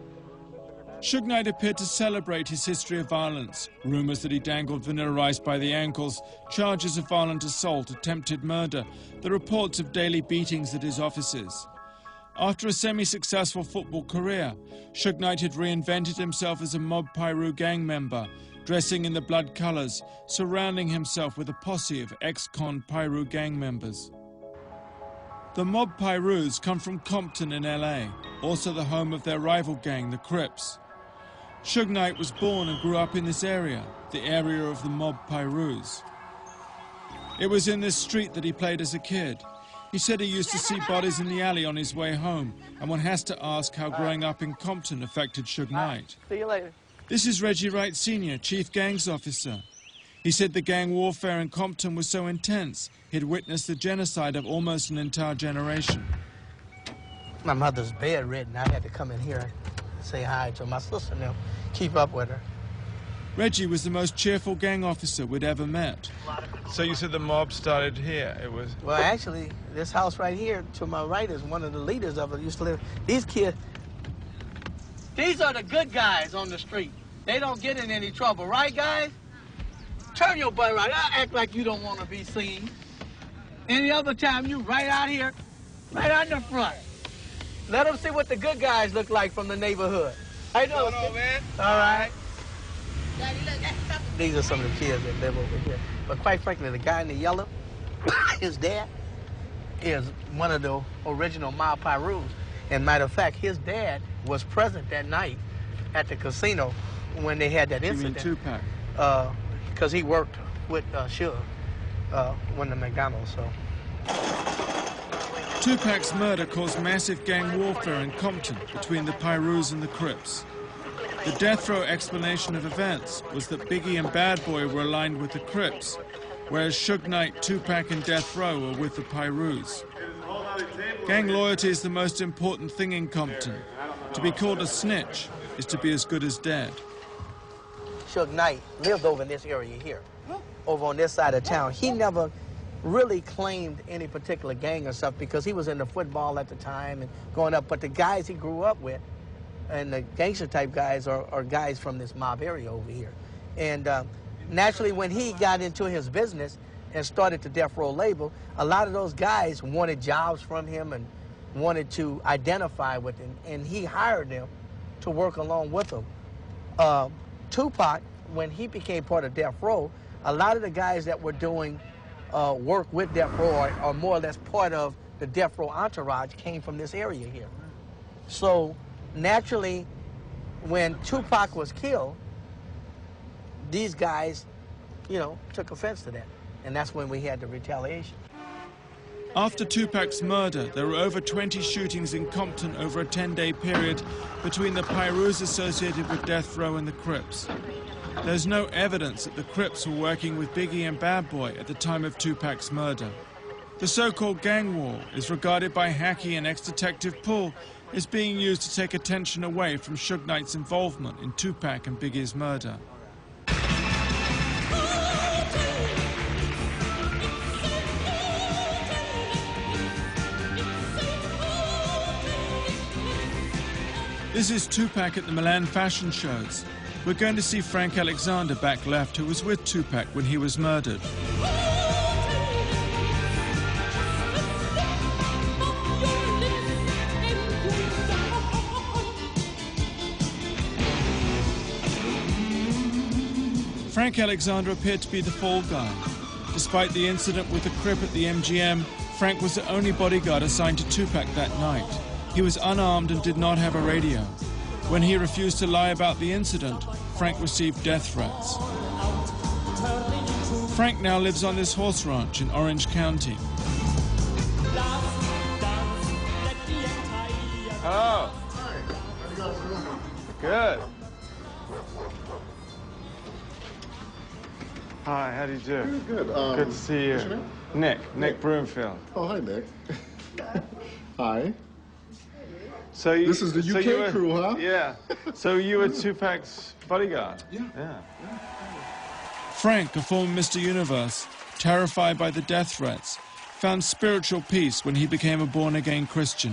Suge Knight appeared to celebrate his history of violence. Rumors that he dangled vanilla rice by the ankles, charges of violent assault, attempted murder, the reports of daily beatings at his offices. After a semi-successful football career, Suge Knight had reinvented himself as a Mob Piru gang member, dressing in the blood colors, surrounding himself with a posse of ex-con Piru gang members. The Mob Pirus come from Compton in LA, also the home of their rival gang, the Crips. Suge Knight was born and grew up in this area, the area of the Mob Pirus. It was in this street that he played as a kid. He said he used to see bodies in the alley on his way home, and one has to ask how growing up in Compton affected Suge Knight. See you later. This is Reggie Wright Sr., Chief Gangs Officer. He said the gang warfare in Compton was so intense, he'd witnessed the genocide of almost an entire generation. My mother's bedridden. I had to come in here and say hi to my sister and them, keep up with her. Reggie was the most cheerful gang officer we'd ever met. So you said the mob started here? It was... Well, actually, this house right here to my right is one of the leaders of it. Used to live. These kids, these are the good guys on the street. They don't get in any trouble, right, guys? Turn your butt right. I act like you don't want to be seen. Any other time, you right out here, right out in the front. Let them see what the good guys look like from the neighborhood. How you doing, man? All right. Daddy, look, that's something. These are some of the kids that live over here. But quite frankly, the guy in the yellow, his dad, is one of the original mob Pyrus. And matter of fact, his dad was present that night at the casino when they had that incident. You mean Tupac? Because he worked with Suge when the McDonald's, so. Tupac's murder caused massive gang warfare in Compton between the Pyrus and the Crips. The death row explanation of events was that Biggie and Bad Boy were aligned with the Crips, whereas Suge Knight, Tupac, and Death Row were with the Pyrus. Gang loyalty is the most important thing in Compton. To be called a snitch is to be as good as dead. Suge Knight lived over in this area here, over on this side of town. He never really claimed any particular gang or stuff because he was into football at the time and going up. But the guys he grew up with, and the gangster type guys, are guys from this mob area over here. And naturally, when he got into his business and started the Death Row label, a lot of those guys wanted jobs from him and wanted to identify with him, and he hired them to work along with him. Tupac, when he became part of Death Row, a lot of the guys that were doing work with Death Row are more or less part of the Death Row entourage came from this area here. So naturally, when Tupac was killed, these guys, you know, took offense to that. And that's when we had the retaliation. After Tupac's murder, there were over 20 shootings in Compton over a 10-day period between the Pyrus associated with Death Row and the Crips. There's no evidence that the Crips were working with Biggie and Bad Boy at the time of Tupac's murder. The so-called gang war is regarded by Hackey and ex-detective Poole as being used to take attention away from Suge Knight's involvement in Tupac and Biggie's murder. This is Tupac at the Milan fashion shows. We're going to see Frank Alexander back left, who was with Tupac when he was murdered. Frank Alexander appeared to be the fall guy. Despite the incident with the Crip at the MGM, Frank was the only bodyguard assigned to Tupac that night. He was unarmed and did not have a radio. When he refused to lie about the incident, Frank received death threats. Frank now lives on this horse ranch in Orange County. Hello. Good. Hi, how do you do? Good. Good to see you. What's your name? Nick Broomfield. Oh, hi, Nick. Hi. So you, this is the UK crew, huh? Yeah. So you were Tupac's bodyguard? Yeah. Frank, a former Mr. Universe, terrified by the death threats, found spiritual peace when he became a born-again Christian.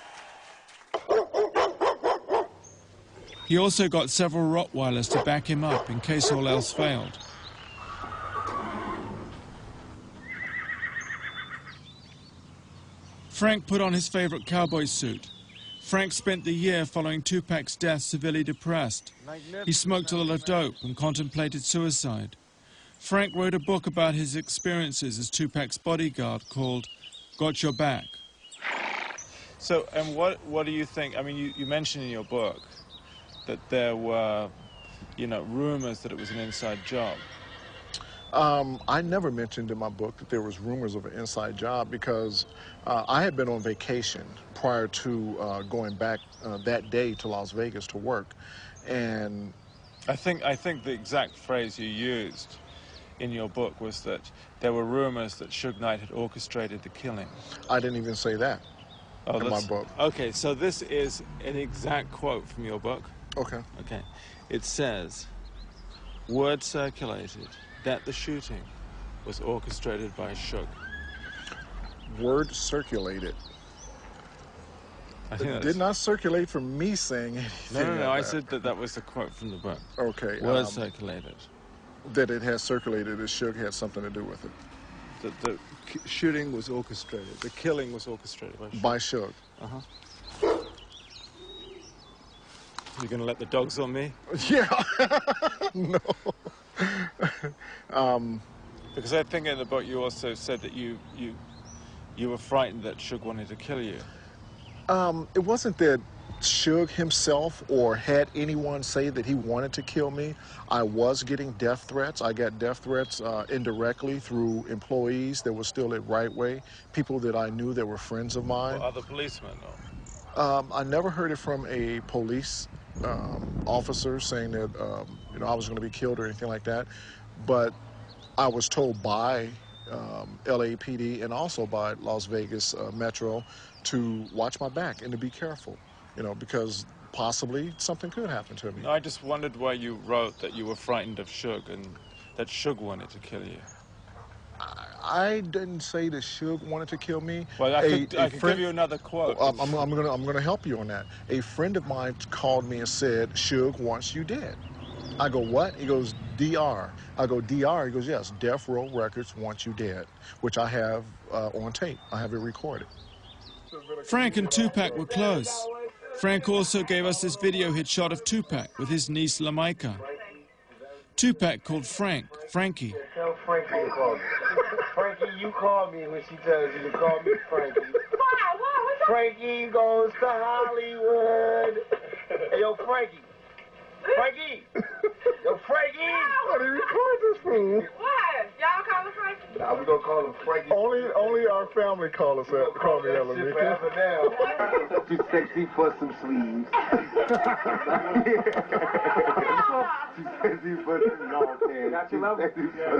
He also got several Rottweilers to back him up in case all else failed. Frank put on his favorite cowboy suit. Frank spent the year following Tupac's death severely depressed. He smoked a lot of dope and contemplated suicide. Frank wrote a book about his experiences as Tupac's bodyguard called Got Your Back. So, and what do you think? I mean, you mentioned in your book that there were, rumors that it was an inside job. I never mentioned in my book that there was rumors of an inside job because I had been on vacation prior to going back that day to Las Vegas to work, and I think the exact phrase you used in your book was that there were rumors that Suge Knight had orchestrated the killing. I didn't even say that in my book. Okay, so this is an exact quote from your book. Okay. Okay. It says, word circulated that the shooting was orchestrated by Suge. Word circulated. It did not circulate from me saying anything. No, I said that was the quote from the book. Okay. Word circulated. That it has circulated, that Suge had something to do with it. The shooting was orchestrated. The killing was orchestrated by Suge. By Suge. Uh-huh. You're going to let the dogs on me? Yeah. No. Because I think in the book you also said that you were frightened that Suge wanted to kill you. It wasn't that Suge himself or had anyone say that he wanted to kill me. I was getting death threats. I got death threats indirectly through employees that were still at Right Way, people that I knew that were friends of mine. Or other policemen? I never heard it from a police officer saying that I was going to be killed or anything like that, but I was told by LAPD and also by Las Vegas Metro to watch my back and to be careful, because possibly something could happen to me. No, I just wondered why you wrote that you were frightened of Suge and that Suge wanted to kill you. I didn't say that Suge wanted to kill me. Well, I could give you another quote. I'm gonna help you on that. A friend of mine called me and said, Suge wants you dead. I go, what? He goes, DR. I go, DR? He goes, yes, Death Row Records wants you dead, which I have on tape. I have it recorded. Frank and Tupac were close. Frank also gave us this video he'd shot of Tupac with his niece Lamaika. Tupac called Frank Frankie. Tell Frankie to call me. Frankie, you call me when she tells you to call me Frankie. Frankie goes to Hollywood. Hey, yo, Frankie. Frankie! Yo, Frankie! How do you record this fool? What? Y'all call him Frankie? Nah, we gonna call him Frankie. Only our family call me Elamika. Forever now. Too sexy for some sleeves. Too sexy for some long pants. Got your level?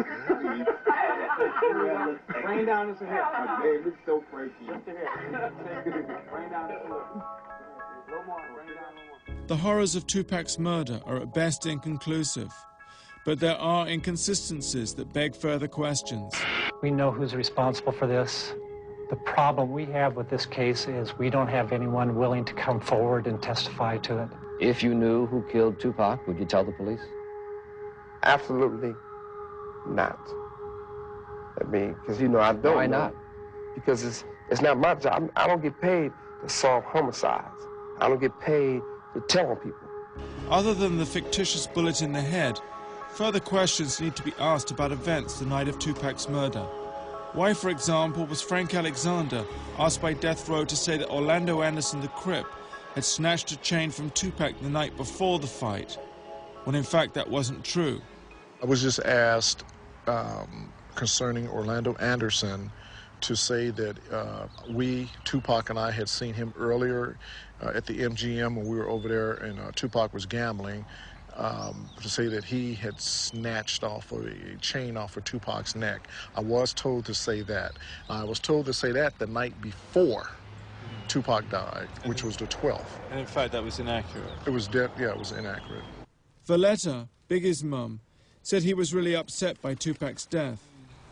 Rain down this hair. My name is so Frankie. Rain down this hair. No more. Rain down no more. The horrors of Tupac's murder are at best inconclusive, but there are inconsistencies that beg further questions. We know who's responsible for this. The problem we have with this case is we don't have anyone willing to come forward and testify to it. If you knew who killed Tupac, would you tell the police? Absolutely not. I mean, because, I don't. Why not? Because it's not my job. I don't get paid to solve homicides. I don't get paid to tell on people. Other than the fictitious bullet in the head, further questions need to be asked about events the night of Tupac's murder. Why, for example, was Frank Alexander asked by Death Row to say that Orlando Anderson the Crip had snatched a chain from Tupac the night before the fight, when in fact that wasn't true? I was just asked concerning Orlando Anderson to say that Tupac and I had seen him earlier at the MGM when we were over there and Tupac was gambling, to say that he had snatched off a chain off of Tupac's neck. I was told to say that. I was told to say that the night before Tupac died, which was the 12th. And in fact, that was inaccurate. It was it was inaccurate. Valletta, Biggie's mum, said he was really upset by Tupac's death.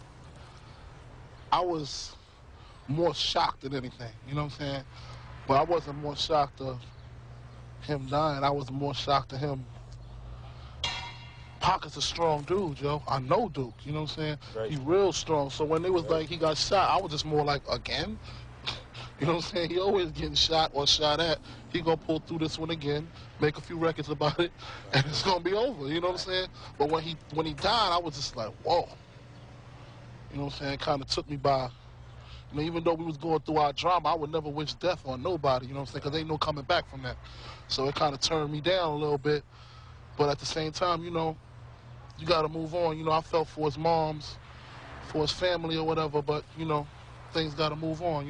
I was more shocked than anything, you know what I'm saying? But I wasn't more shocked of him dying. I was more shocked of him. Pac is a strong dude, yo. I know Duke, you know what I'm saying? Right. He's real strong. So when it was like he got shot, I was just more like, again? You know what I'm saying? He always getting shot or shot at. He gonna pull through this one again, make a few records about it, and it's gonna be over, you know what I'm saying? But when he died, I was just like, whoa. You know what I'm saying? It kind of took me by. Even though we was going through our drama, I would never wish death on nobody, you know what I'm saying? Because ain't no coming back from that. So it kind of turned me down a little bit. But at the same time, you got to move on. I felt for his moms, for his family or whatever, but, things got to move on,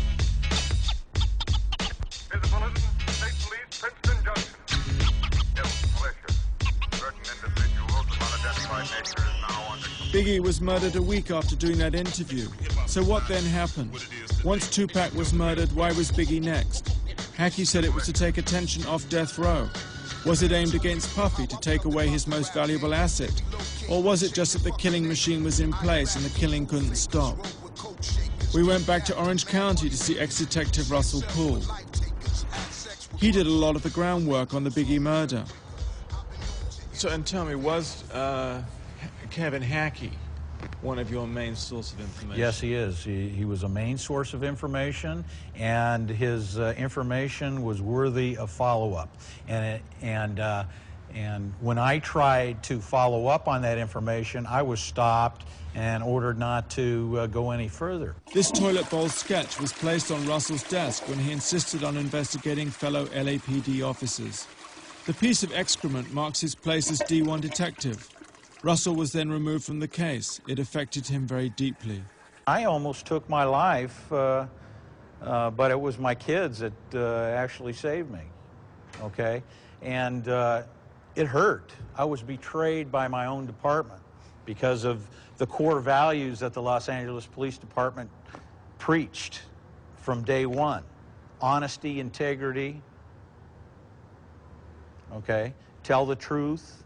Biggie was murdered a week after doing that interview. So what then happened? Once Tupac was murdered, why was Biggie next? Hackey said it was to take attention off Death Row. Was it aimed against Puffy to take away his most valuable asset? Or was it just that the killing machine was in place and the killing couldn't stop? We went back to Orange County to see ex-detective Russell Poole. He did a lot of the groundwork on the Biggie murder. So, and tell me, was Kevin Hackey one of your main source of information? Yes, he is. He was a main source of information, and his information was worthy of follow-up. And And when I tried to follow up on that information, I was stopped and ordered not to go any further. This toilet bowl sketch was placed on Russell's desk when he insisted on investigating fellow LAPD officers. The piece of excrement marks his place as D1 detective. Russell was then removed from the case. It affected him very deeply. I almost took my life, but it was my kids that actually saved me, okay? And it hurt. I was betrayed by my own department because of the core values that the Los Angeles Police Department preached from day one. Honesty, integrity, okay? Tell the truth.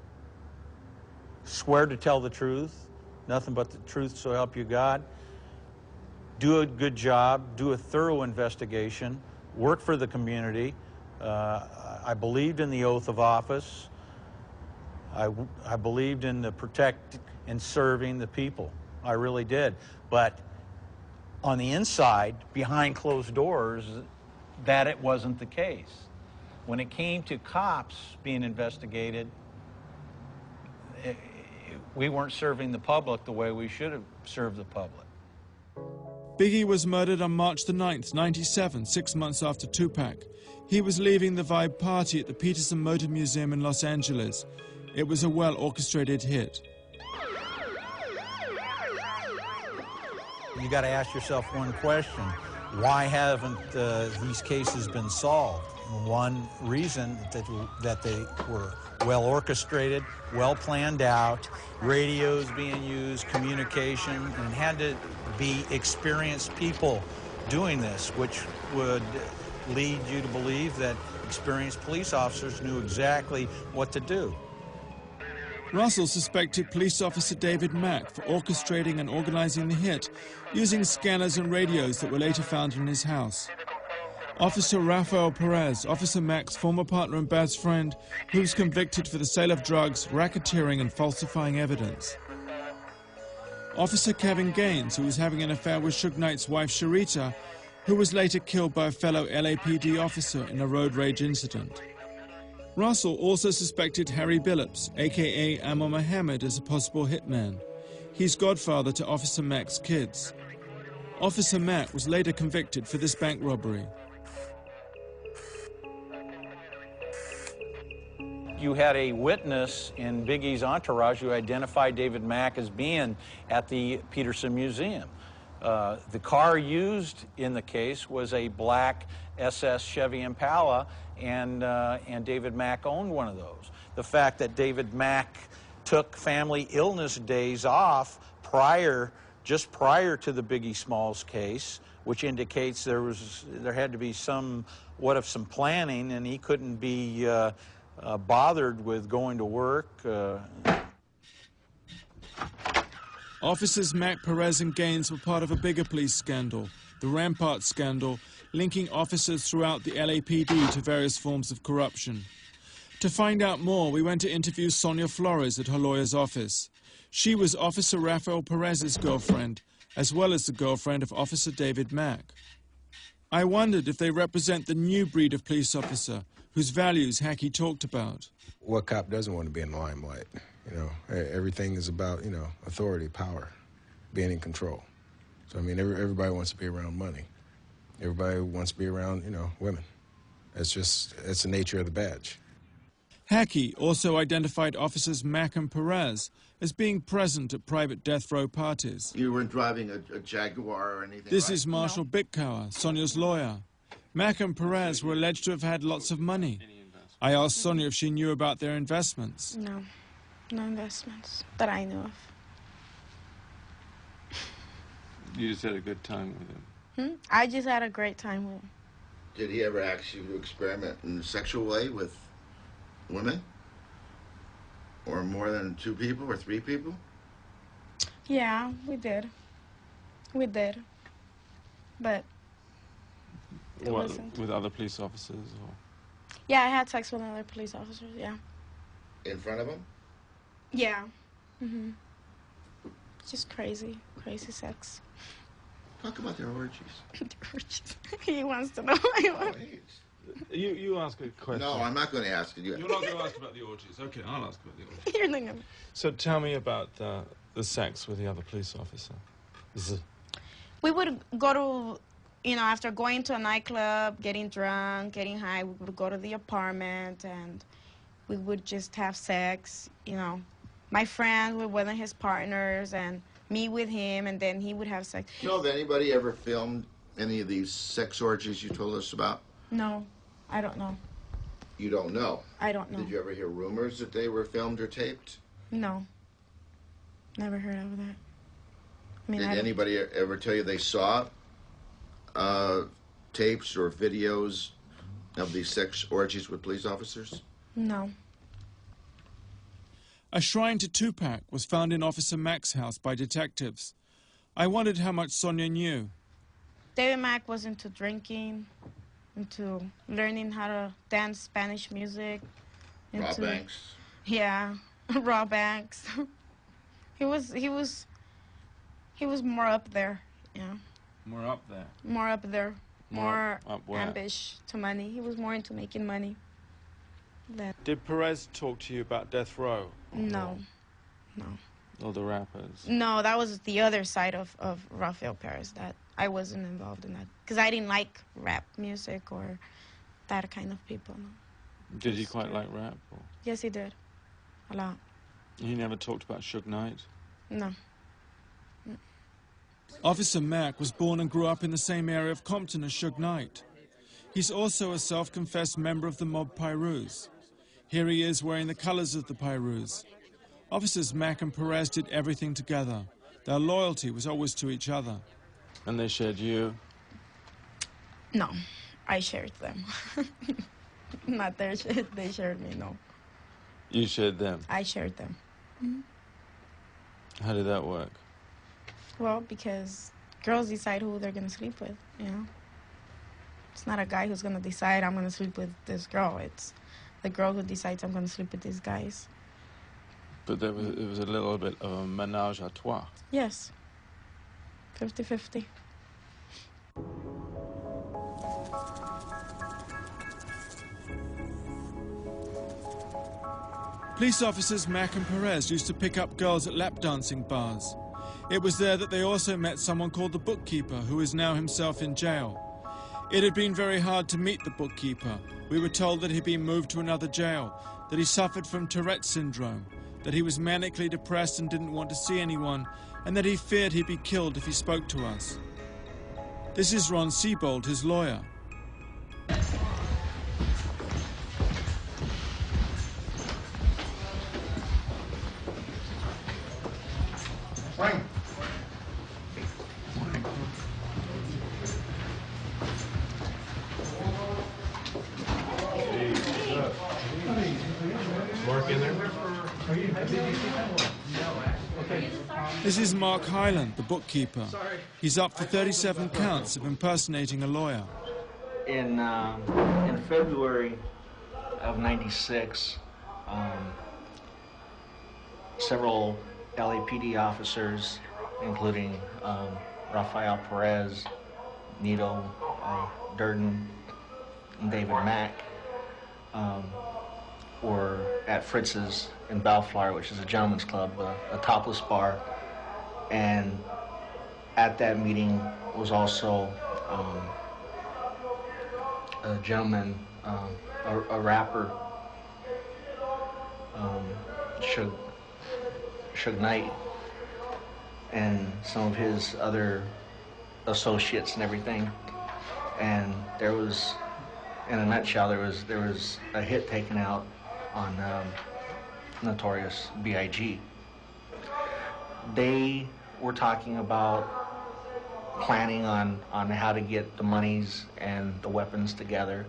Swear to tell the truth. Nothing but the truth, so help you God. Do a good job. Do a thorough investigation. Work for the community. I believed in the oath of office. I believed in the protect and serving the people. I really did. But on the inside, behind closed doors, that it wasn't the case. When it came to cops being investigated, we weren't serving the public the way we should have served the public. Biggie was murdered on March the 9th, 97, 6 months after Tupac. He was leaving the Vibe party at the Peterson Motor Museum in Los Angeles. It was a well-orchestrated hit. You got to ask yourself one question. Why haven't these cases been solved? And one reason that they were well orchestrated, well planned out, radios being used, communication, and had to be experienced people doing this, which would lead you to believe that experienced police officers knew exactly what to do. Russell suspected police officer David Mack for orchestrating and organizing the hit using scanners and radios that were later found in his house. Officer Rafael Perez, Officer Mack's former partner and best friend, who was convicted for the sale of drugs, racketeering and falsifying evidence. Officer Kevin Gaines, who was having an affair with Suge Knight's wife Sharita, who was later killed by a fellow LAPD officer in a road rage incident. Russell also suspected Harry Billups, a.k.a. Ammar Mohammed, as a possible hitman. He's godfather to Officer Mack's kids. Officer Mack was later convicted for this bank robbery. You had a witness in Biggie's entourage who identified David Mack as being at the Peterson Museum. The car used in the case was a black SS Chevy Impala, and David Mack owned one of those. The fact that David Mack took family illness days off just prior to the Biggie Smalls case, which indicates there had to be some planning, and he couldn't be bothered with going to work. Officers Mack, Perez and Gaines were part of a bigger police scandal, the Rampart scandal, linking officers throughout the LAPD to various forms of corruption. To find out more, we went to interview Sonia Flores at her lawyer's office. She was Officer Rafael Perez's girlfriend, as well as the girlfriend of Officer David Mack. I wondered if they represent the new breed of police officer, whose values Hackey talked about. What cop doesn't want to be in the limelight? You know, everything is about, authority, power, being in control. So, I mean, everybody wants to be around money. Everybody wants to be around, women. It's the nature of the badge. Hackey also identified officers Mack and Perez as being present at private death row parties. You weren't driving a Jaguar or anything, This right? is Marshall Bitkauer, Sonia's lawyer. Mack and Perez were alleged to have had lots of money. I asked Sonia if she knew about their investments. No, no investments that I knew of. You just had a good time with him? I just had a great time with him. Did he ever ask you to experiment in a sexual way with women? Or more than 2 people or 3 people? Yeah, we did. We did. But it wasn't. With other police officers? Or? Yeah, I had sex with other police officers, yeah. In front of them? Yeah. Just crazy sex. Talk about their orgies. He wants to know. You ask a question. No, I'm not going to ask it. You're not going to ask about the orgies. Okay, I'll ask about the orgies. You're not gonna. So tell me about the sex with the other police officer. We would go to, you know, after going to a nightclub, getting drunk, getting high, we would go to the apartment and we would just have sex, you know. My friend with one of his partners and me with him, and then he would have sex. You know, have anybody ever filmed any of these sex orgies you told us about? No, I don't know. You don't know? I don't know. Did you ever hear rumors that they were filmed or taped? No. Never heard of that. I mean, Did anybody ever tell you they saw tapes or videos of these sex orgies with police officers? No. A shrine to Tupac was found in Officer Mack's house by detectives. I wondered how much Sonia knew. David Mack was into drinking, into learning how to dance Spanish music. Raw Banks. Yeah, Raw Banks. He was more up there, yeah. More up there? More up there. More up where? ambish to money. He was more into making money. Did Perez talk to you about death row? No. No. Or the rappers? No, that was the other side of Rafael Perez. That I wasn't involved in that. Because I didn't like rap music or that kind of people. No. Did he quite like rap? Or? Yes, he did. A lot. He never talked about Suge Knight? No. Officer Mack was born and grew up in the same area of Compton as Suge Knight. He's also a self-confessed member of the mob Pyrus. Here he is wearing the colors of the Pyrus. Officers Mack and Perez did everything together. Their loyalty was always to each other. And they shared you? No, I shared them. Not their shit, they shared me, no. You shared them? I shared them. Mm-hmm. How did that work? Well, because girls decide who they're going to sleep with, you know. It's not a guy who's going to decide I'm going to sleep with this girl. It's the girl who decides I'm going to sleep with these guys. But it was a little bit of a ménage à trois. Yes. 50-50. Police officers Mack and Perez used to pick up girls at lap dancing bars. It was there that they also met someone called the bookkeeper, who is now himself in jail. It had been very hard to meet the bookkeeper. We were told that he'd been moved to another jail, that he suffered from Tourette's syndrome, that he was manically depressed and didn't want to see anyone, and that he feared he'd be killed if he spoke to us. This is Ron Siebold, his lawyer. Frank. Mark in there? This is Mark Hyland, the bookkeeper. He's up for 37 counts of impersonating a lawyer. In February of '96, several LAPD officers, including Rafael Perez, Nito Durden, and David Mack, were at Fritz's in Bellflower, which is a gentleman's club, a topless bar. And at that meeting was also a gentleman, a rapper, Suge Knight, and some of his other associates and everything. And there was, in a nutshell, there was a hit taken out on Notorious B.I.G. They were talking about planning on how to get the monies and the weapons together.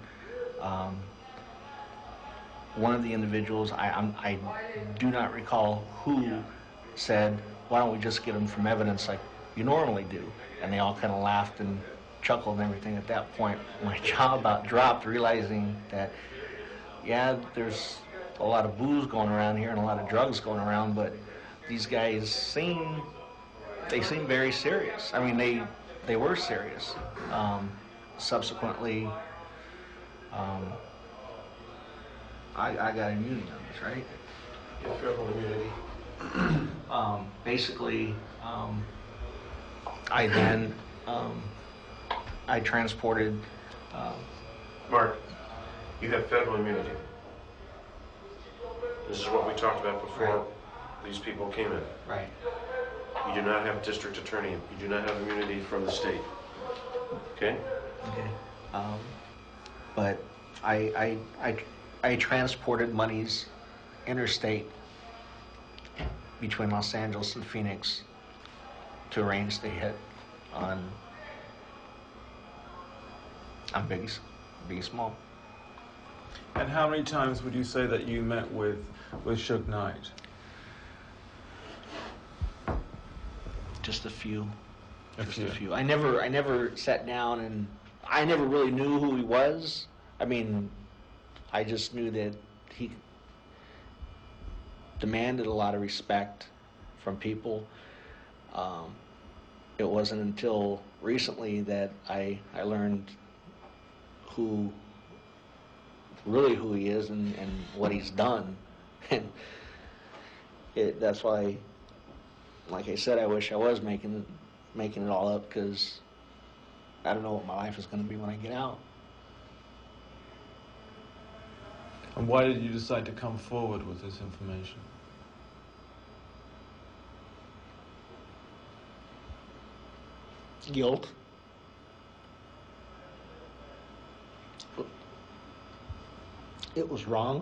One of the individuals, I do not recall who, said, why don't we just get them from evidence like you normally do? And they all kind of laughed and chuckled and everything. At that point, my jaw about dropped, realizing that, yeah, there's a lot of booze going around here and a lot of drugs going around, but these guys seem very serious. I mean, they were serious. Subsequently, I got immunity on this, right? Yeah, federal immunity. Basically, I then I transported. Mark, you have federal immunity. This is what we talked about before these people came in. Right. You do not have a district attorney. You do not have immunity from the state. Okay? Okay. But I transported monies interstate between Los Angeles and Phoenix to arrange the hit on Biggie Small. And how many times would you say that you met with Suge Knight? Just a few. A few. I never sat down, and I never really knew who he was. I mean, I just knew that he demanded a lot of respect from people. It wasn't until recently that I learned who he is and what he's done. And that's why, like I said, I wish I was making it all up, because I don't know what my life is going to be when I get out. And why did you decide to come forward with this information? Guilt. It was wrong.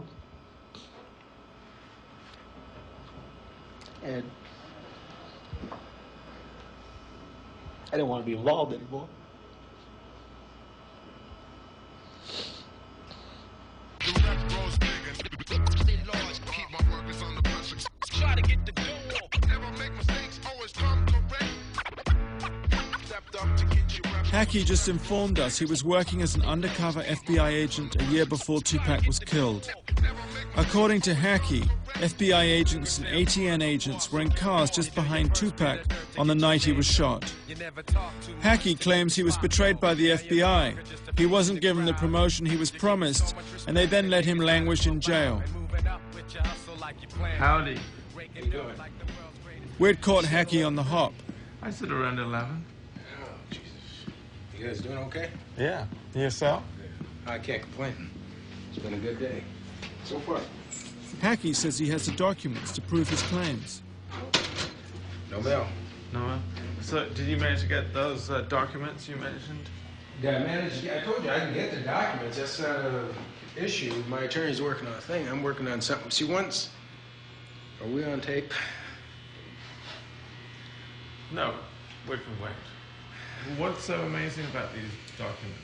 And I didn't want to be involved anymore. Hackey just informed us he was working as an undercover FBI agent a year before Tupac was killed. According to Hackey, FBI agents and ATN agents were in cars just behind Tupac on the night he was shot. Hackey claims he was betrayed by the FBI. He wasn't given the promotion he was promised, and they then let him languish in jail. Howdy. How you doing? We'd caught Hackey on the hop. I said around 11. Oh, Jesus. You guys doing okay? Yeah. Yourself? I can't complain. It's been a good day. So far. Hackey says he has the documents to prove his claims. No mail. No mail? So, did you manage to get those documents you mentioned? Yeah, I managed to get, I told you I can get the documents. That's not an issue. My attorney's working on a thing. I'm working on something. See, once... Are we on tape? No. Wait. What's so amazing about these documents?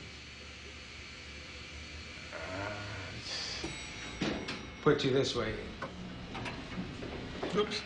Put you this way. Oops.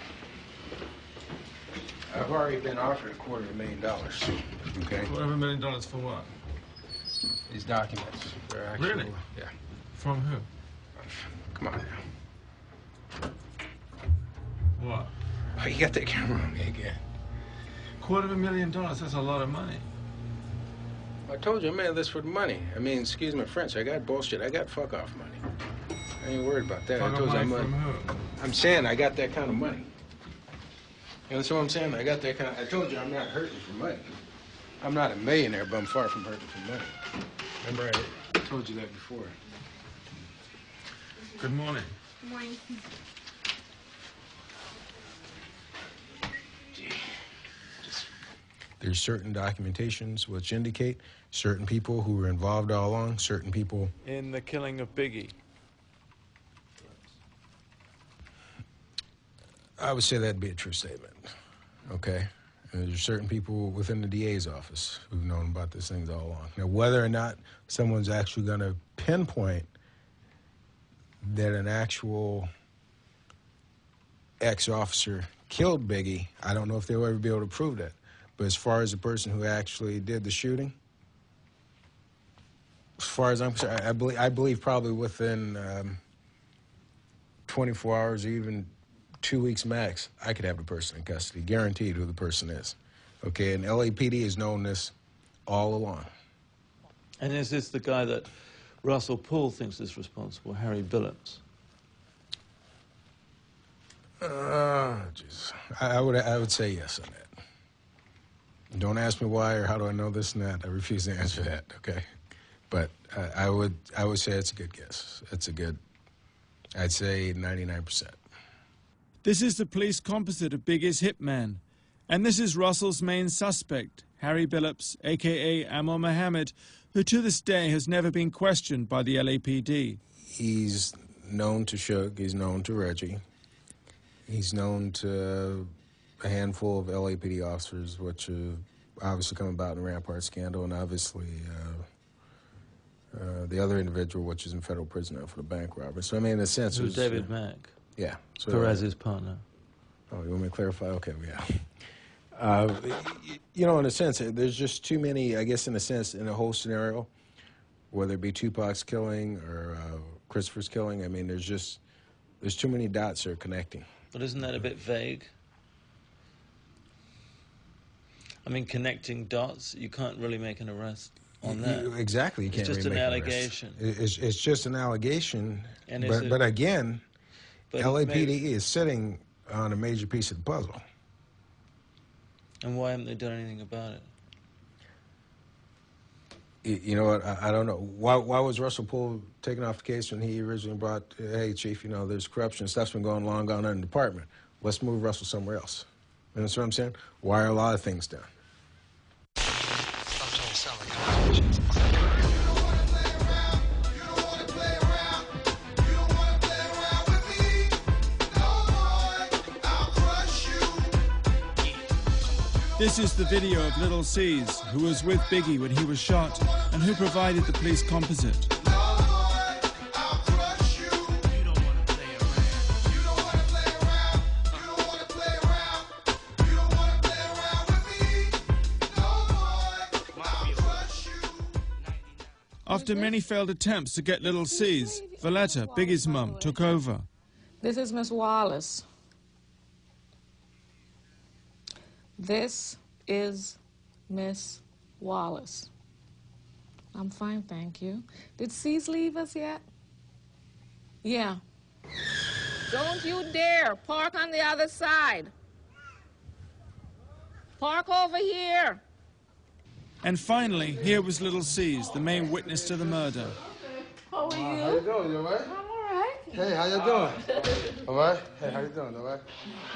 I've already been offered $250,000. Okay? $250,000 for what? These documents. They're actual. Really? Yeah. From who? Come on now. What? Oh, you got that camera on me again. $250,000, that's a lot of money. I told you I made this for the money. I mean, excuse my French, I got bullshit. I got fuck off money. I ain't worried about that. Fuck I told you from who? I'm saying I got that kind of money. You know what I'm saying? I got that kind of, I told you I'm not hurting for money. I'm not a millionaire, but I'm far from hurting for money. Remember, I told you that before. Good morning. Good morning. There's certain documentations which indicate certain people who were involved all along, certain people... In the killing of Biggie. I would say that'd be a true statement, okay? And there's certain people within the DA's office who've known about these things all along. Now, whether or not someone's actually going to pinpoint that an actual ex-officer killed Biggie, I don't know if they'll ever be able to prove that. But as far as the person who actually did the shooting, as far as I'm concerned, I believe probably within 24 hours or even 2 weeks max, I could have the person in custody, guaranteed who the person is. Okay, and LAPD has known this all along. And is this the guy that Russell Poole thinks is responsible, Harry Billups. I would say yes on that. Don't ask me why or how do I know this and that. I refuse to answer that, okay? But I would say it's a good guess. I'd say 99%. This is the police composite of Biggie's hitman, and this is Russell's main suspect, Harry Billups, a.k.a. Amor Mohammed, who to this day has never been questioned by the LAPD. He's known to Suge, he's known to Reggie, he's known to a handful of LAPD officers, which have obviously come about in the Rampart scandal, and obviously the other individual, which is in federal prison now for the bank robbery. So, I mean, in a sense... Who's David Mack? Yeah. So, Perez's partner. Oh, you want me to clarify? Okay, yeah. You know, in a sense, there's just too many, I guess, in a sense, in a whole scenario, whether it be Tupac's killing or Christopher's killing, I mean, there's too many dots that are connecting. But isn't that a bit vague? I mean, connecting dots, you can't really make an arrest on that. Exactly, you can't It's just really an make allegation. It's just an allegation, And but again, but LAPD is sitting on a major piece of the puzzle. And why haven't they done anything about it? You know what, I don't know. Why was Russell Poole taken off the case when he originally brought, hey, Chief, you know, there's corruption, stuff's been going on in the department. Let's move Russell somewhere else. You know what I'm saying? Why are a lot of things done? This is the video of Little C's, who was with Biggie when he was shot and who provided the police composite. After many failed attempts to get Little C's, Valletta, Biggie's mum, took over. This is Miss Wallace. This is Miss Wallace. I'm fine, thank you. Did C's leave us yet? Yeah. Don't you dare park on the other side. Park over here. And finally, here was Little C's, the main witness to the murder. How are you? How you doing? You all right? I'm all right. Hey, how you doing? All right? Hey, how you doing? All right?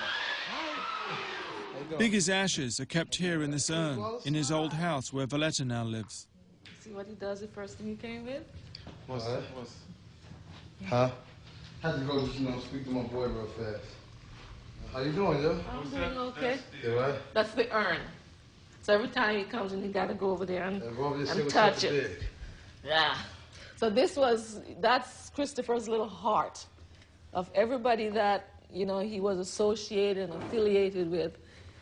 Biggie's ashes are kept here in this urn, in his old house where Valletta now lives. See what he does the first thing he came in? Huh? Had to go just, speak to my boy real fast. How you doing, yo? I'm doing okay. You all right? That's the urn. So every time he comes in, you got to go over there and touch it. Yeah. So that's Christopher's little heart of everybody that, he was associated and affiliated with.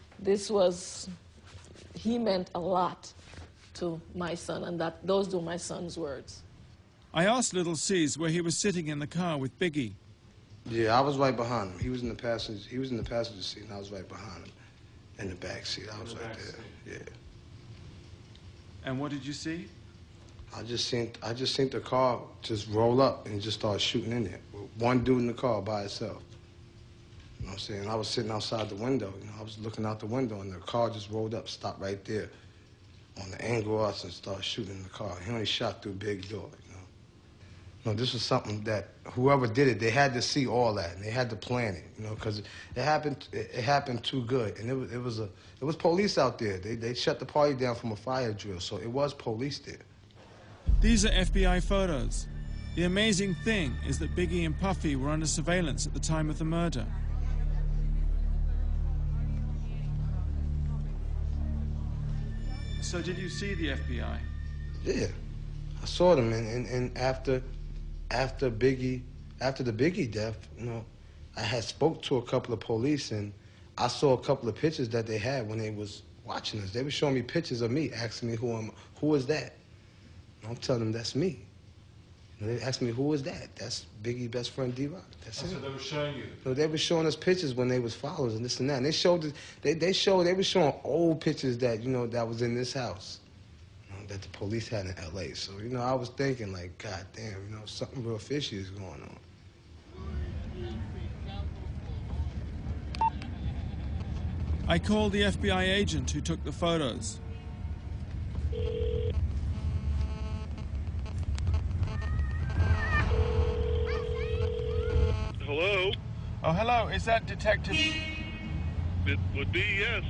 He meant a lot to my son, and those are my son's words. I asked Little C's where he was sitting in the car with Biggie. Yeah, I was right behind him. He was in the passenger seat, and I was right behind him in the back seat. I was right there. Yeah. And what did you see? I just seen the car just roll up and just start shooting in there. One dude in the car by himself. You know what I'm saying? I was sitting outside the window. I was looking out the window, and the car just rolled up, stopped right there on the angle of us, and started shooting in the car. He only shot through a big door. No, this was something that whoever did it, they had to see all that, and they had to plan it, because it happened too good, and it was police out there. They shut the party down from a fire drill, so it was police there. These are FBI photos. The amazing thing is that Biggie and Puffy were under surveillance at the time of the murder. So did you see the FBI? Yeah, I saw them, and after the Biggie death, I had spoke to a couple of police, and I saw a couple of pictures that they had when they was watching us. They were showing me pictures of me, asking me who is that? And I'm telling them that's me. And they asked me, who is that? That's Biggie's best friend, D-Rock. That's him. So they were showing you? So they were showing us pictures when they was followers and this and that. And they were showing old pictures that, that was in this house. that the police had in L.A. So, you know, I was thinking, like, God damn, you know, something real fishy is going on. I called the FBI agent who took the photos. Hello? Oh, hello. Is that Detective? It would be, yes.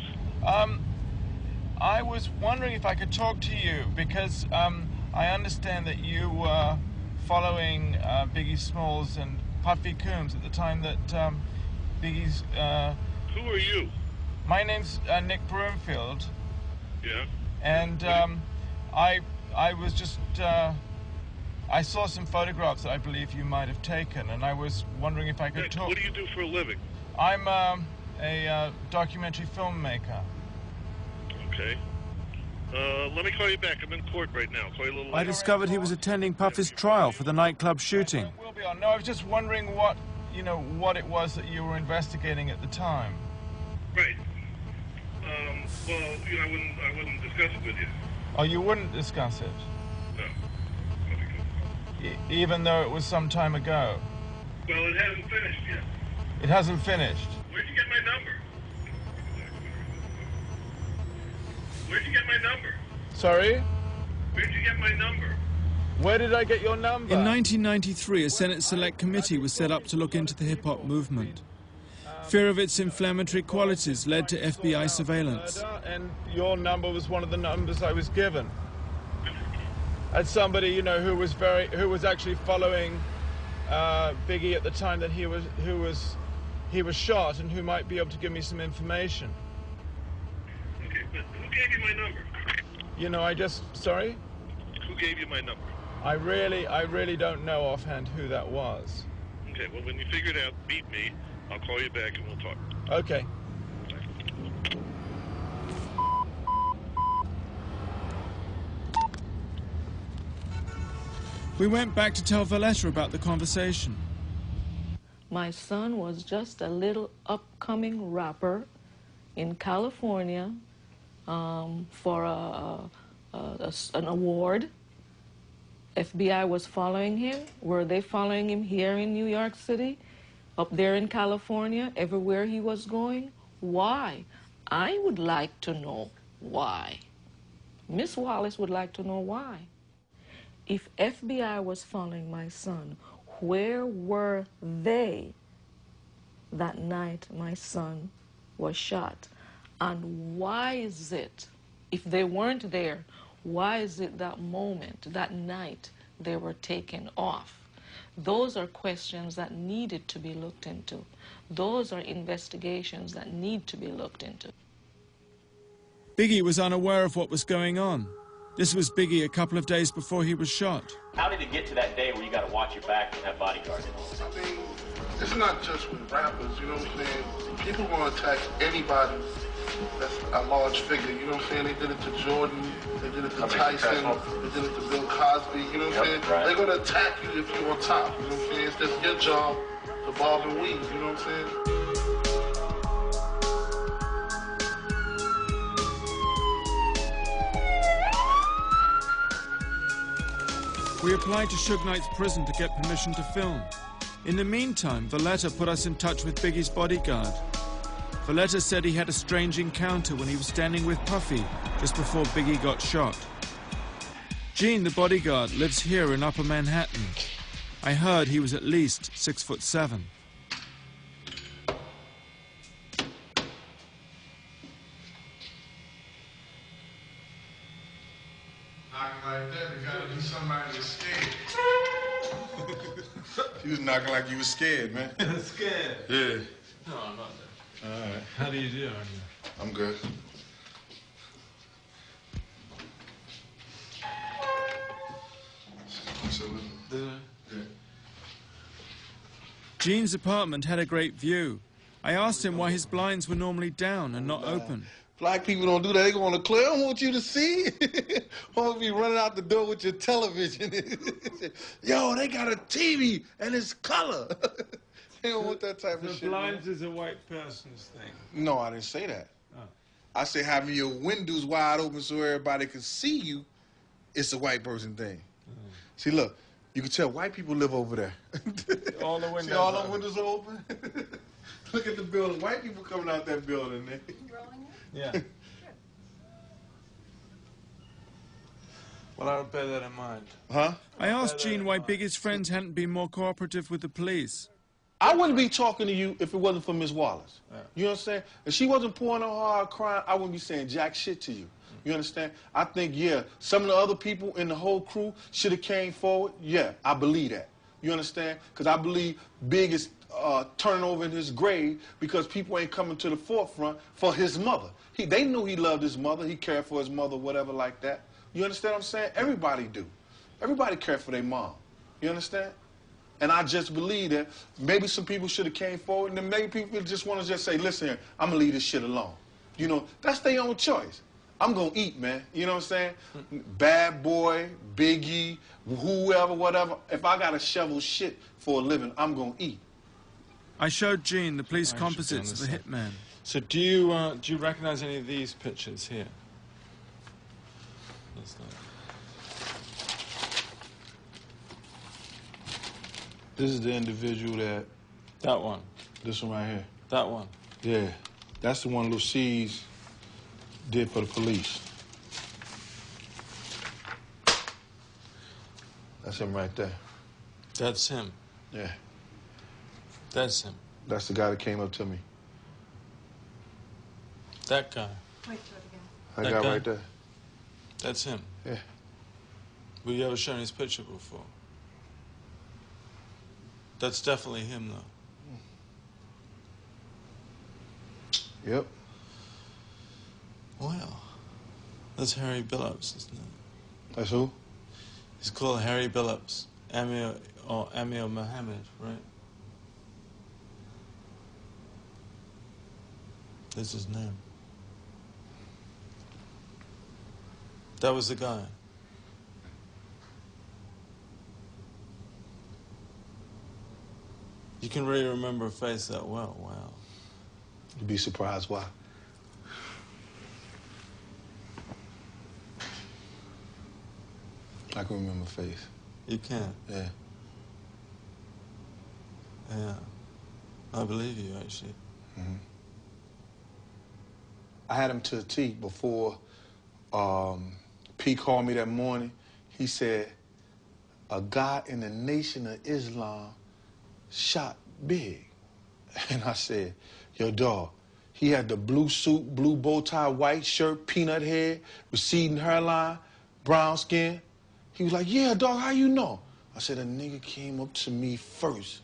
I was wondering if I could talk to you because I understand that you were following Biggie Smalls and Puffy Coombs at the time that Biggie's... Who are you? My name's Nick Broomfield. Yeah? And I was just... I saw some photographs that I believe you might have taken, and I was wondering if I could Nick, talk... what do you do for a living? I'm a documentary filmmaker. Okay. Let me call you back. I'm in court right now. Call you a little later. I discovered he was attending Puffy's trial for the nightclub shooting. We'll be on. No, I was just wondering what, you know, what it was that you were investigating at the time. Right. Well, you know, I wouldn't discuss it with you. Oh, you wouldn't discuss it? No. Even though it was some time ago? Well, it hasn't finished yet. It hasn't finished? Where'd you get my number? Where'd you get my number? Sorry? Where'd you get my number? Where did I get your number? In 1993, a Senate Select Committee was set up to look into the hip-hop movement. Fear of its inflammatory qualities led to FBI surveillance. And your number was one of the numbers I was given. As somebody, you know, who was actually following Biggie at the time that he was shot, and who might be able to give me some information. Okay, but who gave you my number? You know, sorry? Who gave you my number? I really don't know offhand who that was. Okay, well, when you figure it out, beat me. I'll call you back and we'll talk. Okay. We went back to tell Valletta about the conversation. My son was just a little upcoming rapper in California for an award. FBI was following him. Were they following him here in New York City? Up there in California, everywhere he was going? Why? I would like to know why. Miss Wallace would like to know why. If FBI was following my son, where were they that night my son was shot? And why is it, if they weren't there, why is it that moment, that night, they were taken off? Those are questions that needed to be looked into. Those are investigations that need to be looked into. Biggie was unaware of what was going on. This was Biggie a couple of days before he was shot. How did it get to that day where you got to watch your back and have bodyguards? I mean, it's not just with rappers, you know what I'm saying? People want to attack anybody that's a large figure, you know what I'm saying? They did it to Jordan, they did it to Tyson, they did it to Bill Cosby, you know what I'm saying? Right. They're going to attack you if you're on top, you know what I'm saying? It's just your job to bob and weave, you know what I'm saying? We applied to Suge Knight's prison to get permission to film. In the meantime, Valletta put us in touch with Biggie's bodyguard. Valletta said he had a strange encounter when he was standing with Puffy just before Biggie got shot. Gene, the bodyguard, lives here in Upper Manhattan. I heard he was at least 6'7". Knocking like that, you gotta be somebody that's scared. You was knocking like you was scared, man. Scared? Yeah. No, I'm not there. All right. How do you do? I'm good. Gene's apartment had a great view. I asked him why his blinds were normally down and not open. Black people don't do that. They go on the clear. I want you to see. I want to be running out the door with your television. Yo, they got a TV and it's color. They don't want that type of shit. The blinds is a white person's thing. No, I didn't say that. Oh. I said having your windows wide open so everybody can see you it's a white person thing. See, look, you can tell white people live over there. All the windows. See, all the windows are open. Look at the building. White people coming out that building. Yeah. Well, I'll bear that in mind. Huh? I asked Gene why Biggie's friends hadn't been more cooperative with the police. I wouldn't be talking to you if it wasn't for Miss Wallace. Yeah. You understand? If she wasn't pouring on hard crying, I wouldn't be saying jack shit to you. You understand? I think, yeah, some of the other people in the whole crew should have came forward. Yeah, I believe that. You understand? Because I believe Big is turning over in his grave because people ain't coming to the forefront for his mother. They knew he loved his mother. He cared for his mother, whatever like that. You understand what I'm saying? Everybody do. Everybody care for their mom. You understand? And I just believe that maybe some people should have came forward, and then maybe people just want to just say, listen, I'm going to leave this shit alone. You know, that's their own choice. I'm going to eat, man. You know what I'm saying? Bad Boy, Biggie, whoever, whatever. If I got to shovel shit for a living, I'm going to eat. I showed Gene the police composites of the hitman. So do you recognize any of these pictures here? This is the individual that... That one? This one right here. That one? Yeah. That's the one Lucy's did for the police. That's him right there. That's him? Yeah. That's him? That's the guy that came up to me. That guy? Wait, do it again. That guy right there. That's him? Yeah. Were you ever shown his picture before? That's definitely him, though. Yep. Well, that's Harry Billups, isn't it? That's who? He's called Harry Billups. Amir Mohammed, right? That's his name. That was the guy. You can really remember a face that well. Wow. You'd be surprised why. I can remember a face. You can? Yeah. Yeah. I believe you, actually. Mm-hmm. I had him to a T before P called me that morning. He said, a guy in the Nation of Islam shot Big. And I said, yo, dog, he had the blue suit, blue bow tie, white shirt, peanut head, receding hairline, brown skin. He was like, yeah, dog, how you know? I said, a nigga came up to me first.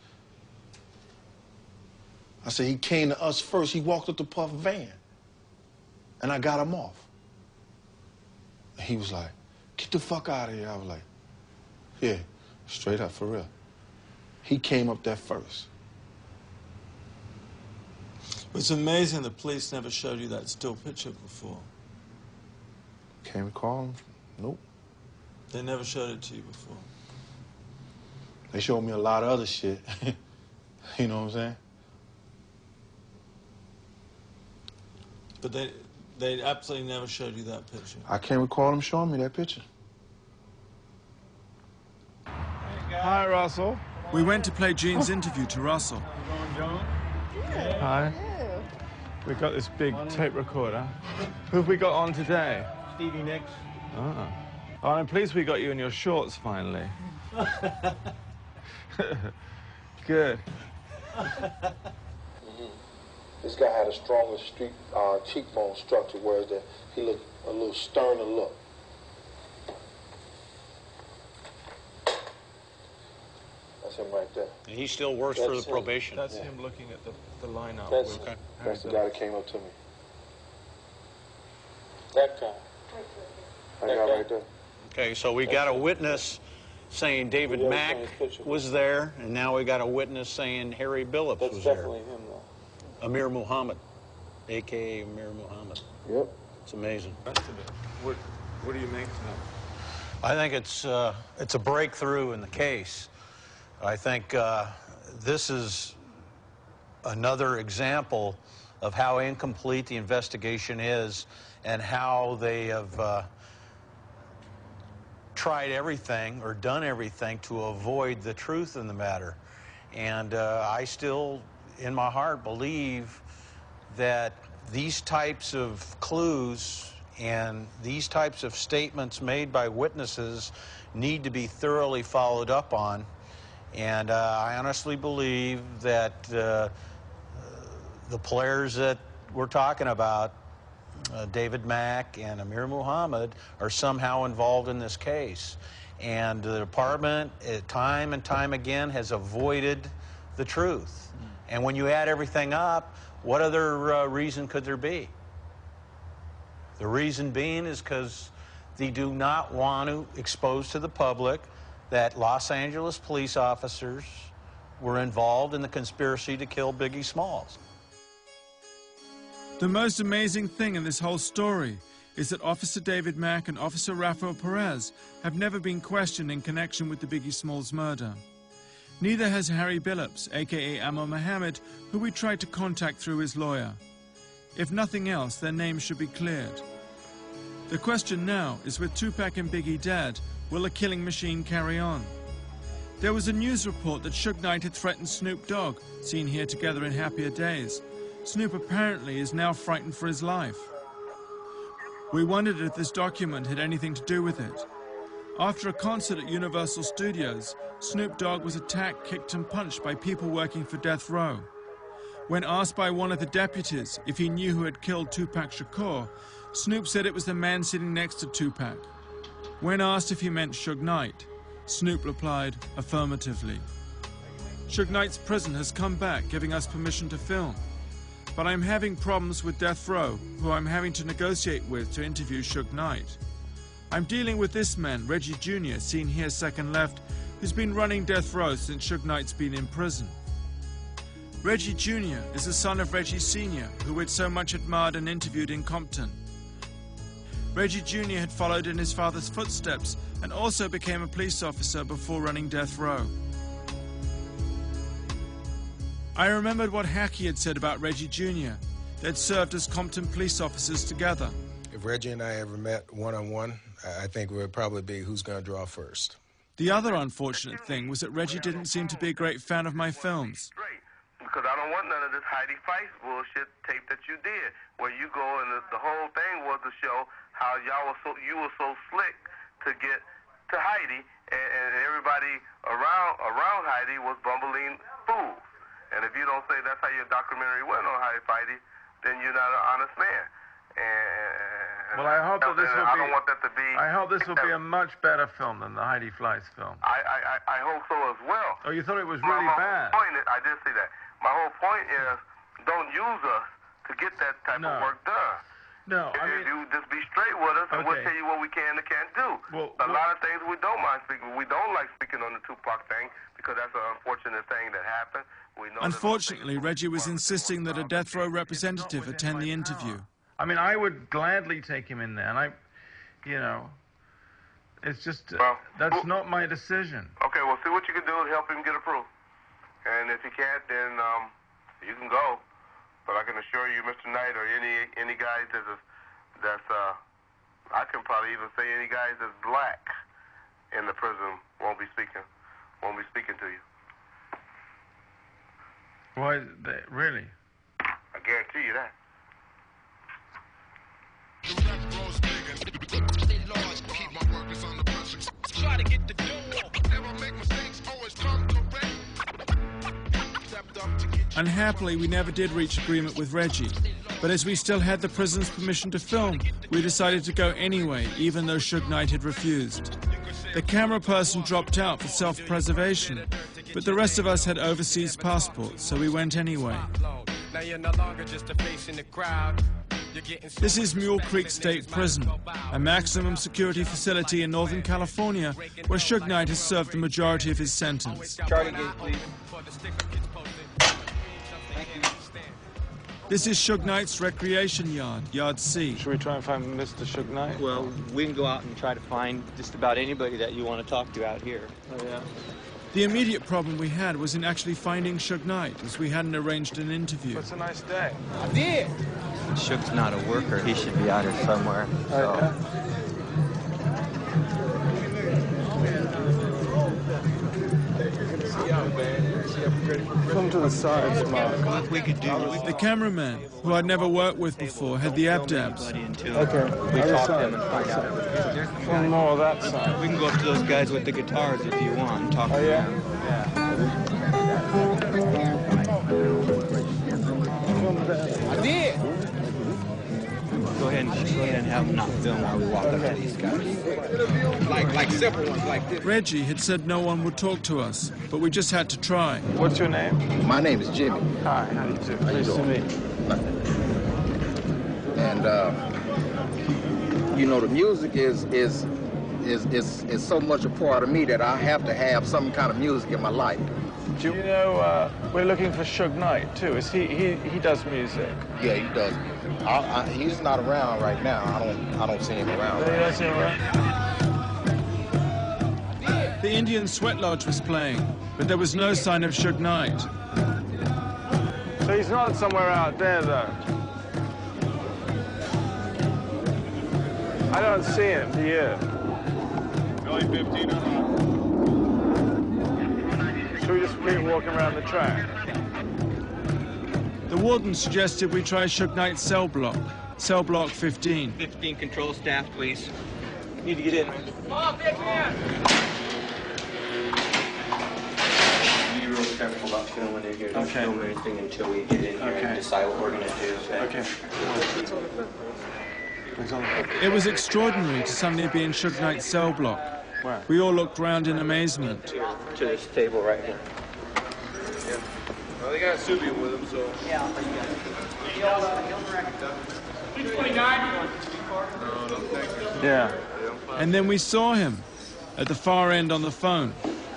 I said, he came to us first. He walked up the Puff van. And I got him off. And he was like, get the fuck out of here. I was like, yeah, straight up, for real. He came up there first. It's amazing the police never showed you that still picture before. Can't recall him? Nope. They never showed it to you before. They showed me a lot of other shit. You know what I'm saying? But they absolutely never showed you that picture. I can't recall them showing me that picture. Hi, Russell. We went to play Gene's interview to Russell. Hi. We got this big tape recorder. Who have we got on today? Stevie Nicks. Oh, I'm pleased we got you in your shorts finally. Good. This guy had a stronger cheekbone structure, whereas he looked a little sterner look. That's him right there. And he still works for the probation. That's him looking at the lineup. That's the guy that came up to me. That guy. That guy right there. Okay, so we got a witness saying David Mack was there, and now we got a witness saying Harry Billups was there. That's definitely him, though. Amir Muhammad, a.k.a. Amir Muhammad. Yep. It's amazing. What do you make of that? I think it's a breakthrough in the case. I think this is another example of how incomplete the investigation is and how they have tried everything or done everything to avoid the truth in the matter. And I still, in my heart, believe that these types of clues and these types of statements made by witnesses need to be thoroughly followed up on. And I honestly believe that the players that we're talking about, David Mack and Amir Muhammad, are somehow involved in this case. And the department, time and time again, has avoided the truth. And when you add everything up, what other reason could there be? The reason being is because they do not want to expose to the public that Los Angeles police officers were involved in the conspiracy to kill Biggie Smalls. The most amazing thing in this whole story is that Officer David Mack and Officer Rafael Perez have never been questioned in connection with the Biggie Smalls murder. Neither has Harry Billups, aka Ammar Mohammed, who we tried to contact through his lawyer. If nothing else, their names should be cleared. The question now is, with Tupac and Biggie dead, will the killing machine carry on? There was a news report that Suge Knight had threatened Snoop Dogg, seen here together in happier days. Snoop apparently is now frightened for his life. We wondered if this document had anything to do with it. After a concert at Universal Studios, Snoop Dogg was attacked, kicked and punched by people working for Death Row. When asked by one of the deputies if he knew who had killed Tupac Shakur, Snoop said it was the man sitting next to Tupac. When asked if he meant Suge Knight, Snoop replied affirmatively. Suge Knight's prison has come back, giving us permission to film. But I'm having problems with Death Row, who I'm having to negotiate with to interview Suge Knight. I'm dealing with this man, Reggie Jr., seen here second left, who's been running Death Row since Suge Knight's been in prison. Reggie Jr. is the son of Reggie Sr., who we'd so much admired and interviewed in Compton. Reggie Jr. had followed in his father's footsteps and also became a police officer before running Death Row. I remembered what Hackey had said about Reggie Jr. They'd served as Compton police officers together. If Reggie and I ever met one-on-one, I think it would probably be who's going to draw first. The other unfortunate thing was that Reggie didn't seem to be a great fan of my films. Because I don't want none of this Heidi Feist bullshit tape that you did, where you go and the whole thing was to show how you were so slick to get to Heidi, and everybody around Heidi was bumbling fools. And if you don't say that's how your documentary went on Heidi Feist, then you're not an honest man. And well, I hope that this will be. I don't want that to be. I hope this will be a much better film than the Heidi Feist film. I hope so as well. Oh, you thought it was really bad? I did see that. My whole point is, don't use us to get that type of work done. No, I mean, you just be straight with us, and we'll tell you what we can and can't do. Well, a lot of things we don't mind speaking. We don't like speaking on the Tupac thing because that's an unfortunate thing that happened. We know. Unfortunately, Reggie was insisting that a Death Row representative attend the interview. I mean, I would gladly take him in there, and it's just that's not my decision. Okay, well, see what you can do to help him get approved. And if you can't, then you can go. But I can assure you, Mr. Knight, or any guys that's I can probably even say any guys that's black in the prison won't be speaking to you. Why, really? I guarantee you that. Try to get the door. Never make mistakes, always come correct. Unhappily, we never did reach agreement with Reggie, but as we still had the prison's permission to film, we decided to go anyway, even though Suge Knight had refused. The camera person dropped out for self-preservation, but the rest of us had overseas passports, so we went anyway. This is Mule Creek State Prison, a maximum security facility in Northern California where Suge Knight has served the majority of his sentence. Charlie gate, please. This is Suge Knight's recreation yard, Yard C. Should we try and find Mr. Suge Knight? Well, we can go out and try to find just about anybody that you want to talk to out here. Oh, yeah. The immediate problem we had was in actually finding Suge Knight, as we hadn't arranged an interview. It's a nice day. I did. Suge's not a worker. He should be out here somewhere. So. Come to the sides, Mark. What we could do. The cameraman, who I'd never worked with before, had the abdabs. Okay. We Other talk to side. them and find out everything. One more of that side. We can go up to those guys with the guitars if you want and talk to yeah? them. I did. Go ahead and have them not film while we walk up to these guys. Like simple ones like this. Reggie had said no one would talk to us, but we just had to try. What's your name? My name is Jimmy. Hi, how do you do? Pleased to meet you. And you know, the music is so much a part of me that I have to have some kind of music in my life. Do you know, we're looking for Suge Knight, too. Is he does music? Yeah, he does. He's not around right now. I don't see him around. You don't see him around? The Indian Sweat Lodge was playing, but there was no sign of Suge Knight. So he's not somewhere out there, though. I don't see him, do you? Only 15 Should we just keep walking around the track? The warden suggested we try Suge Knight's cell block 15. 15 control staff, please. Need to get in. Come on, big man. Be real careful about filming in here. Don't Okay. film anything until we get in here and decide what we're going to do. Okay. It was extraordinary to suddenly be in Suge Knight's cell block. Where? We all looked round in amazement. To this table right here. Well, they got Subi with them, so. Yeah, but you got it. 329. Yeah. And then we saw him at the far end on the phone.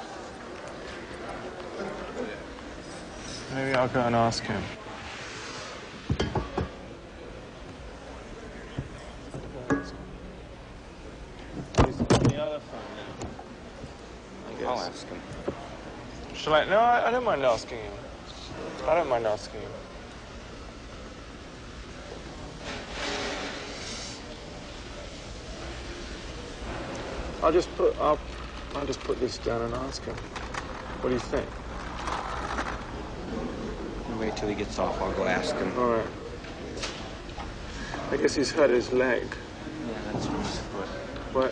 Maybe I'll go and ask him. He's on the other phone now, I guess. I'll ask him. Shall I? No, I don't mind asking him. I don't mind asking him. I'll just put this down and ask him. What do you think? Wait till he gets off. I'll go ask him. All right. I guess he's hurt his leg. Yeah, that's from his foot. What?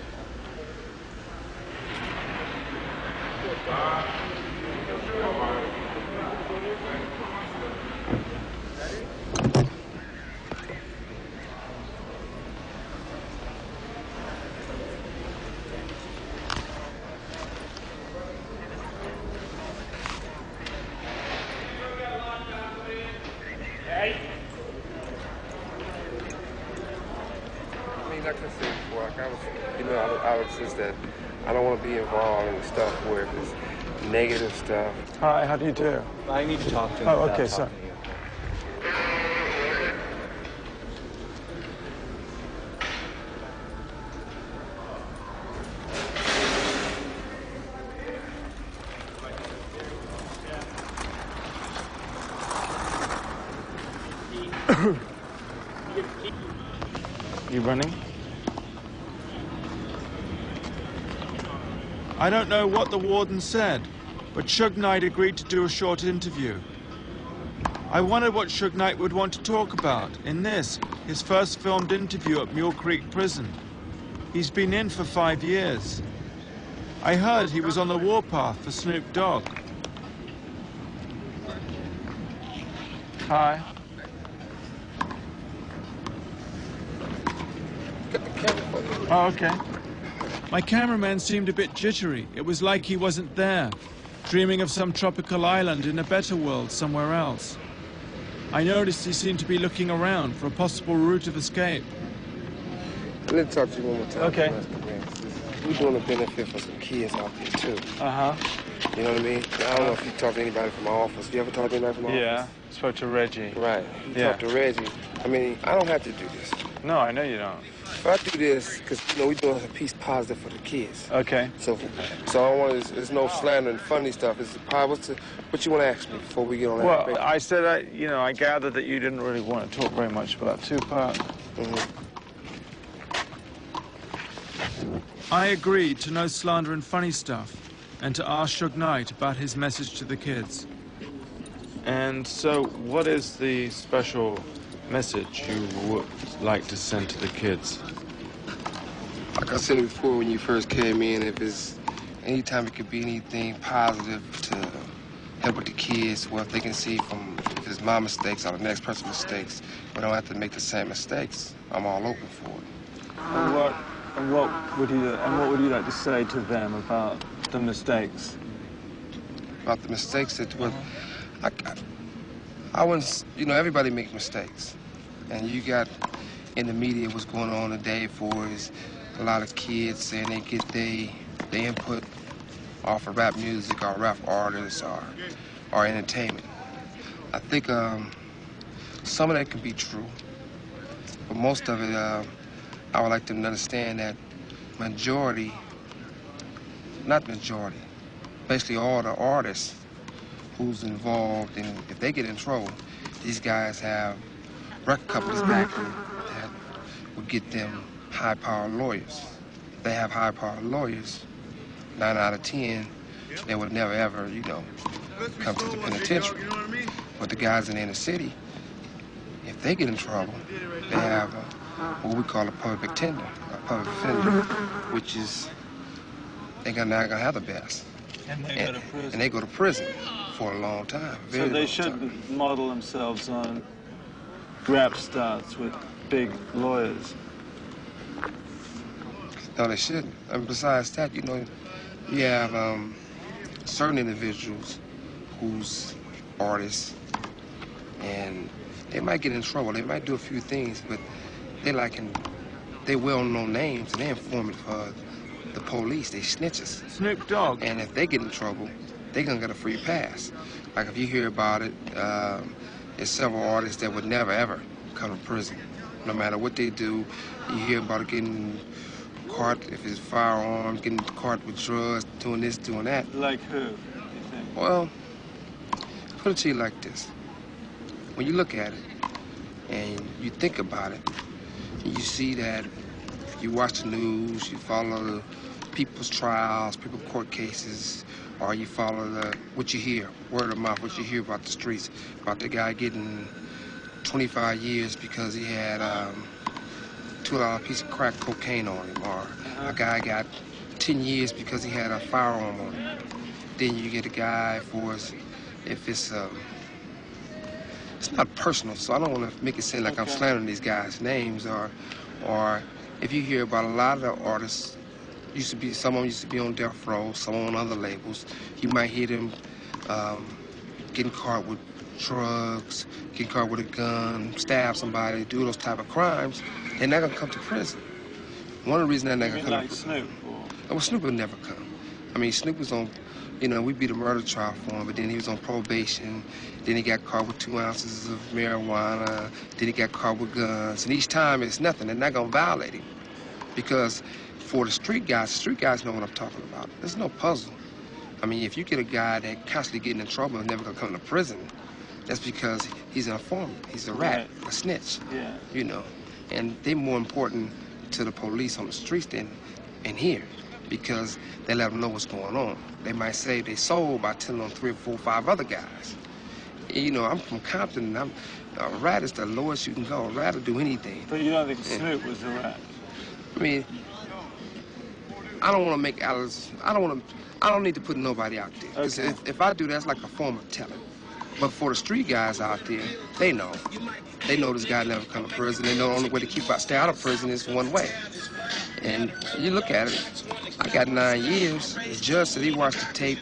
Like I said before, I was just that I don't want to be involved in stuff where it's negative stuff. Hi, how do you do? I need to talk to him. Oh, okay, sorry. You running? I don't know what the warden said, but Suge Knight agreed to do a short interview. I wondered what Suge Knight would want to talk about in this, his first filmed interview at Mule Creek Prison. He's been in for 5 years. I heard he was on the warpath for Snoop Dogg. Hi. Oh, okay. My cameraman seemed a bit jittery. It was like he wasn't there, dreaming of some tropical island in a better world somewhere else. I noticed he seemed to be looking around for a possible route of escape. Let me talk to you one more time. Okay. We're doing a benefit for some kids out there, too. Uh-huh. You know what I mean? I don't know if you talk to anybody from my office. You ever talk to anybody from my office? Yeah, spoke to Reggie. Right. You Yeah. talk to Reggie. I mean, I don't have to do this. No, I know you don't. If I do this, because, you know, we're doing a piece positive for the kids. Okay. So I don't want to, there's no slander and funny stuff. It's what you want to ask me before we get on that? Well, I said, I gathered that you didn't really want to talk very much about Tupac. Mm-hmm. I agreed to no slander and funny stuff, and to ask Suge Knight about his message to the kids. And so what is the special message you would like to send to the kids? Like I said before, when you first came in, if it's anytime it could be anything positive to help with the kids, well, if they can see from if it's my mistakes or the next person's mistakes, we don't have to make the same mistakes. I'm all open for it. And what would you like to say to them about the mistakes? About the mistakes that well, I wouldn't, you know, everybody makes mistakes. And you got in the media what's going on today for is a lot of kids saying they get their input off of rap music or rap artists or entertainment. I think some of that could be true, but most of it, I would like them to understand that majority, not majority, basically all the artists who's involved, and if they get in trouble, these guys have record companies backing that would get them high-powered lawyers. If they have high-powered lawyers, 9 out of 10, they would never ever, you know, come to the penitentiary. But the guys in the inner city, if they get in trouble, they have what we call a public tender, a public offender, which is they're not gonna have the best. And they go to prison. And they go to prison for a long time. So they shouldn't model themselves on rap stars with big lawyers. No, they shouldn't. And besides that, you know, you have certain individuals who's artists, and they might get in trouble. They might do a few things, but they well-known names, and they're informant for the police. They snitches. Snoop Dogg. And if they get in trouble, they're gonna get a free pass. Like if you hear about it, there's several artists that would never ever come to prison, no matter what they do. You hear about it getting caught, if it's firearms, getting caught with drugs, doing this, doing that. Like who, you think? Well, put it to you like this. When you look at it and you think about it, you see that you watch the news, you follow people's trials, people's court cases, or you follow what you hear, word of mouth, what you hear about the streets, about the guy getting 25 years because he had $2 piece of crack cocaine on him, or a guy got 10 years because he had a firearm on him. Then you get a guy for, if it's not personal, so I don't want to make it seem like I'm slandering these guys' names, or if you hear about a lot of the artists, some of them used to be on death row, some on other labels, you might hear them getting caught with drugs, getting caught with a gun, stab somebody, do those type of crimes, they're not gonna come to prison. One of the reasons they're not gonna come to prison. Snoop? Well, Snoop would never come. I mean, Snoop was on, you know, we beat a murder trial for him, but then he was on probation. Then he got caught with 2 ounces of marijuana. Then he got caught with guns. And each time it's nothing. They're not gonna violate him. Because for the street guys know what I'm talking about. There's no puzzle. I mean, if you get a guy that constantly getting in trouble and never gonna come to prison, that's because he's an informant. He's a rat, a snitch. Yeah. You know. And they're more important to the police on the streets than in here, because they let them know what's going on. They might say they sold by telling on 3 or 4 or 5 other guys. You know, I'm from Compton, and a rat is the lowest you can go. A rat will do anything. But you don't think Snoop was a rat? I mean, I don't want to make Alice. I don't need to put nobody out there. Because if I do, that's like a form of telling. But for the street guys out there, they know. They know this guy never come to prison. They know the only way to stay out of prison is one way. And you look at it, I got 9 years. The judge said he watched the tape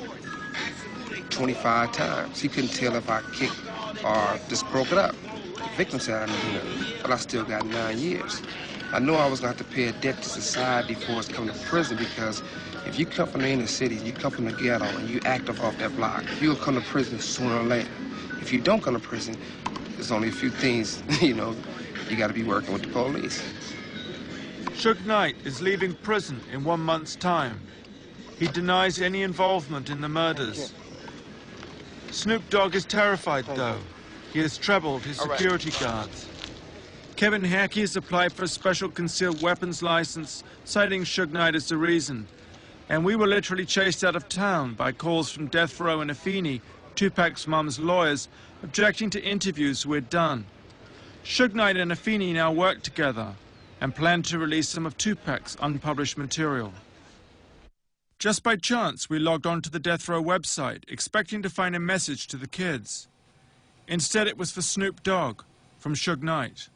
25 times. He couldn't tell if I kicked or just broke it up. The victim said I didn't do nothing, but I still got 9 years. I know I was gonna have to pay a debt to society before it's coming to prison, because if you come from the inner city, you come from the ghetto, and you act up off that block, you'll come to prison sooner or later. If you don't come to prison, there's only a few things, you know, you gotta be working with the police. Suge Knight is leaving prison in 1 month's time. He denies any involvement in the murders. Snoop Dogg is terrified, though. He has trebled his security guards. Kevin Hackey has applied for a special concealed weapons license, citing Suge Knight as the reason. And we were literally chased out of town by calls from death row in Afeni Tupac's mum's lawyers objecting to interviews we'd done. Suge Knight and Afeni now work together and plan to release some of Tupac's unpublished material. Just by chance, we logged onto the Death Row website, expecting to find a message to the kids. Instead, it was for Snoop Dogg from Suge Knight.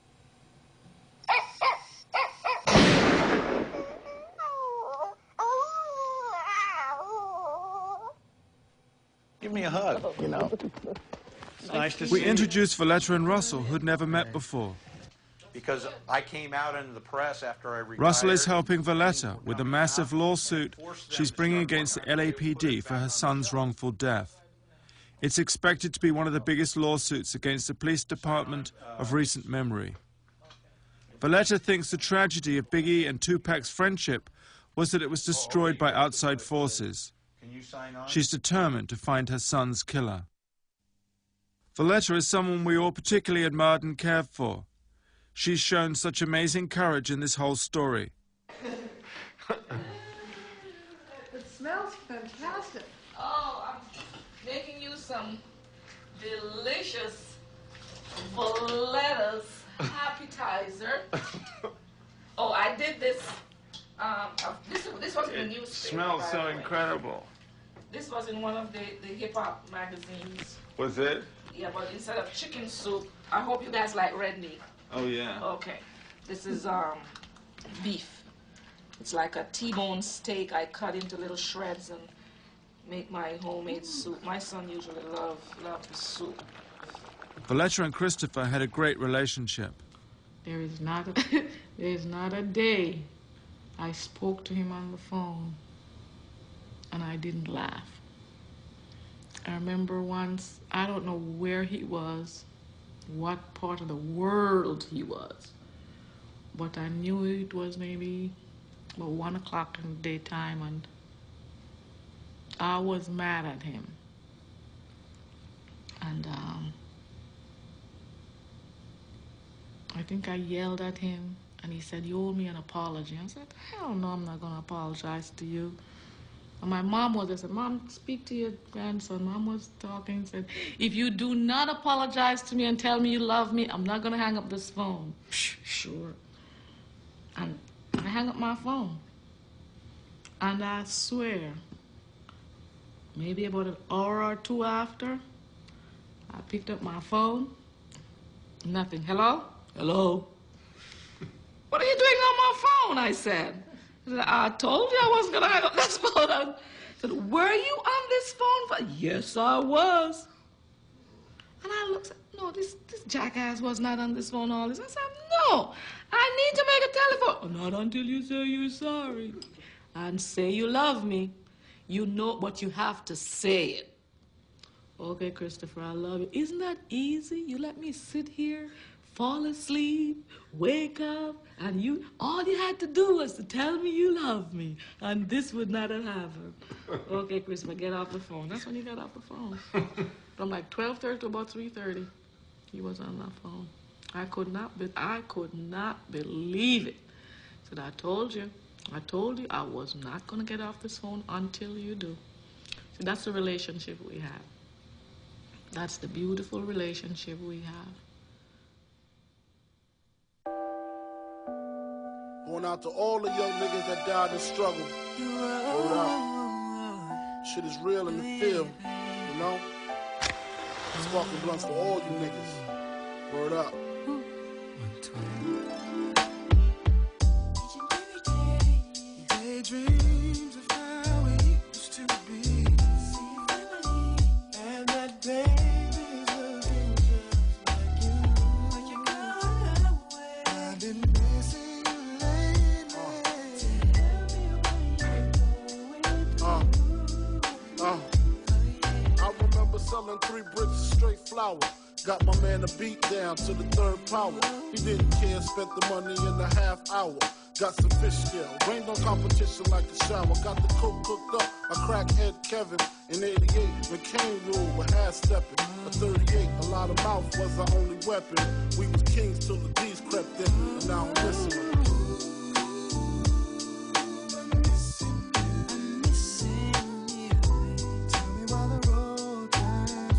Give me a hug, you know. It's nice to see We you. introduced Valletta and Russell, who'd never met before. Because I came out into the press after I retired. Russell is helping Valletta with a massive lawsuit she's bringing against the LAPD for her son's wrongful death. It's expected to be one of the biggest lawsuits against the police department of recent memory. Valletta thinks the tragedy of Biggie and Tupac's friendship was that it was destroyed by outside forces. She's determined to find her son's killer. Valletta is someone we all particularly admired and cared for. She's shown such amazing courage in this whole story. It smells fantastic. Oh, I'm making you some delicious Valletta's appetizer. Oh, I did this. This was in the newspaper. Smells so incredible. This was in one of the hip-hop magazines. Was it? Yeah, but instead of chicken soup, I hope you guys like red meat. Oh, yeah. Okay. This is beef. It's like a T-bone steak I cut into little shreds and make my homemade soup. My son usually loves the soup. Valletta and Christopher had a great relationship. There is not a day I spoke to him on the phone and I didn't laugh. I remember once, I don't know where he was, what part of the world he was, but I knew it was maybe about 1 o'clock in the daytime, and I was mad at him. And I think I yelled at him, and he said, "You owe me an apology." I said, "Hell no, I'm not going to apologize to you." And my mom I said, "Mom, speak to your grandson." Mom was talking, said, "If you do not apologize to me and tell me you love me, I'm not going to hang up this phone." Sure. And I hung up my phone. And I swear, maybe about an hour or two after, I picked up my phone. Nothing. "Hello? Hello? What are you doing on my phone?" I said. "I told you I wasn't going to hang up this phone." I said, "Were you on this phone for?" "Yes, I was." And I looked, "No, this jackass was not on this phone all this." I said, "No, I need to make a telephone." "Not until you say you're sorry and say you love me. You know, but you have to say it." "Okay, Christopher, I love you." Isn't that easy? You let me sit here, fall asleep, wake up, and all you had to do was to tell me you love me, and this would not have happened. "Okay, Christopher, get off the phone." That's when he got off the phone. From like 12:30 to about 3:30, he was on my phone. I could not believe it. I said, I told you I was not going to get off this phone until you do. So that's the relationship we have. That's the beautiful relationship we have. Going out to all the young niggas that died in struggle. Word up. Shit is real in the field, you know? Sparking blunts for all you niggas. Word up. Daydreams of how it used to be, and that baby's looking just like you. I've been missing you lately. I remember selling 3 bricks of straight flour. Got my man a beat down to the 3rd power. He didn't care, spent the money in a half hour. Got some fish scale, rained on competition like a shower. Got the coke cooked up, I crackhead Kevin. In 88, McCain ruled with half-stepping. A 38, a lot of mouth was our only weapon. We was kings till the D's crept in, and now I'm missing them. I'm missing you. Tell me why the road turns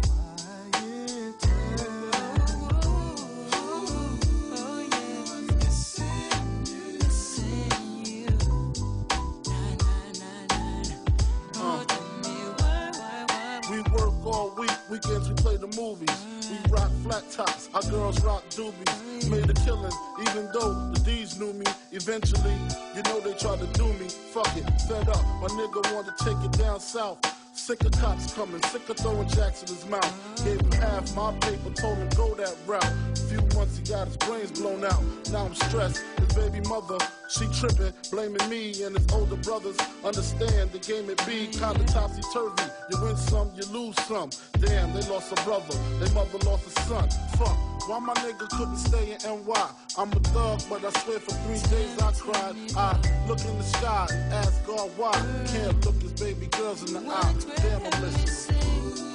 play the movies. We rock flat tops, our girls rock doobies. Made a killing, even though the D's knew me. Eventually, you know they tried to do me. Fuck it, fed up, my nigga wanted to take it down south. Sick of cops coming, sick of throwing jacks in his mouth. Gave him half my paper, told him go that route. Few months he got his brains blown out. Now I'm stressed, his baby mother, she tripping, blaming me and his older brothers. Understand the game it be kinda topsy-turvy. You win some, you lose some. Damn, they lost a brother, their mother lost a son. Fuck, why my nigga couldn't stay in NY? I'm a thug, but I swear for 3 days I cried. I look in the sky and ask God why. Can't look his baby girls in the eye. Damn, I'm listening.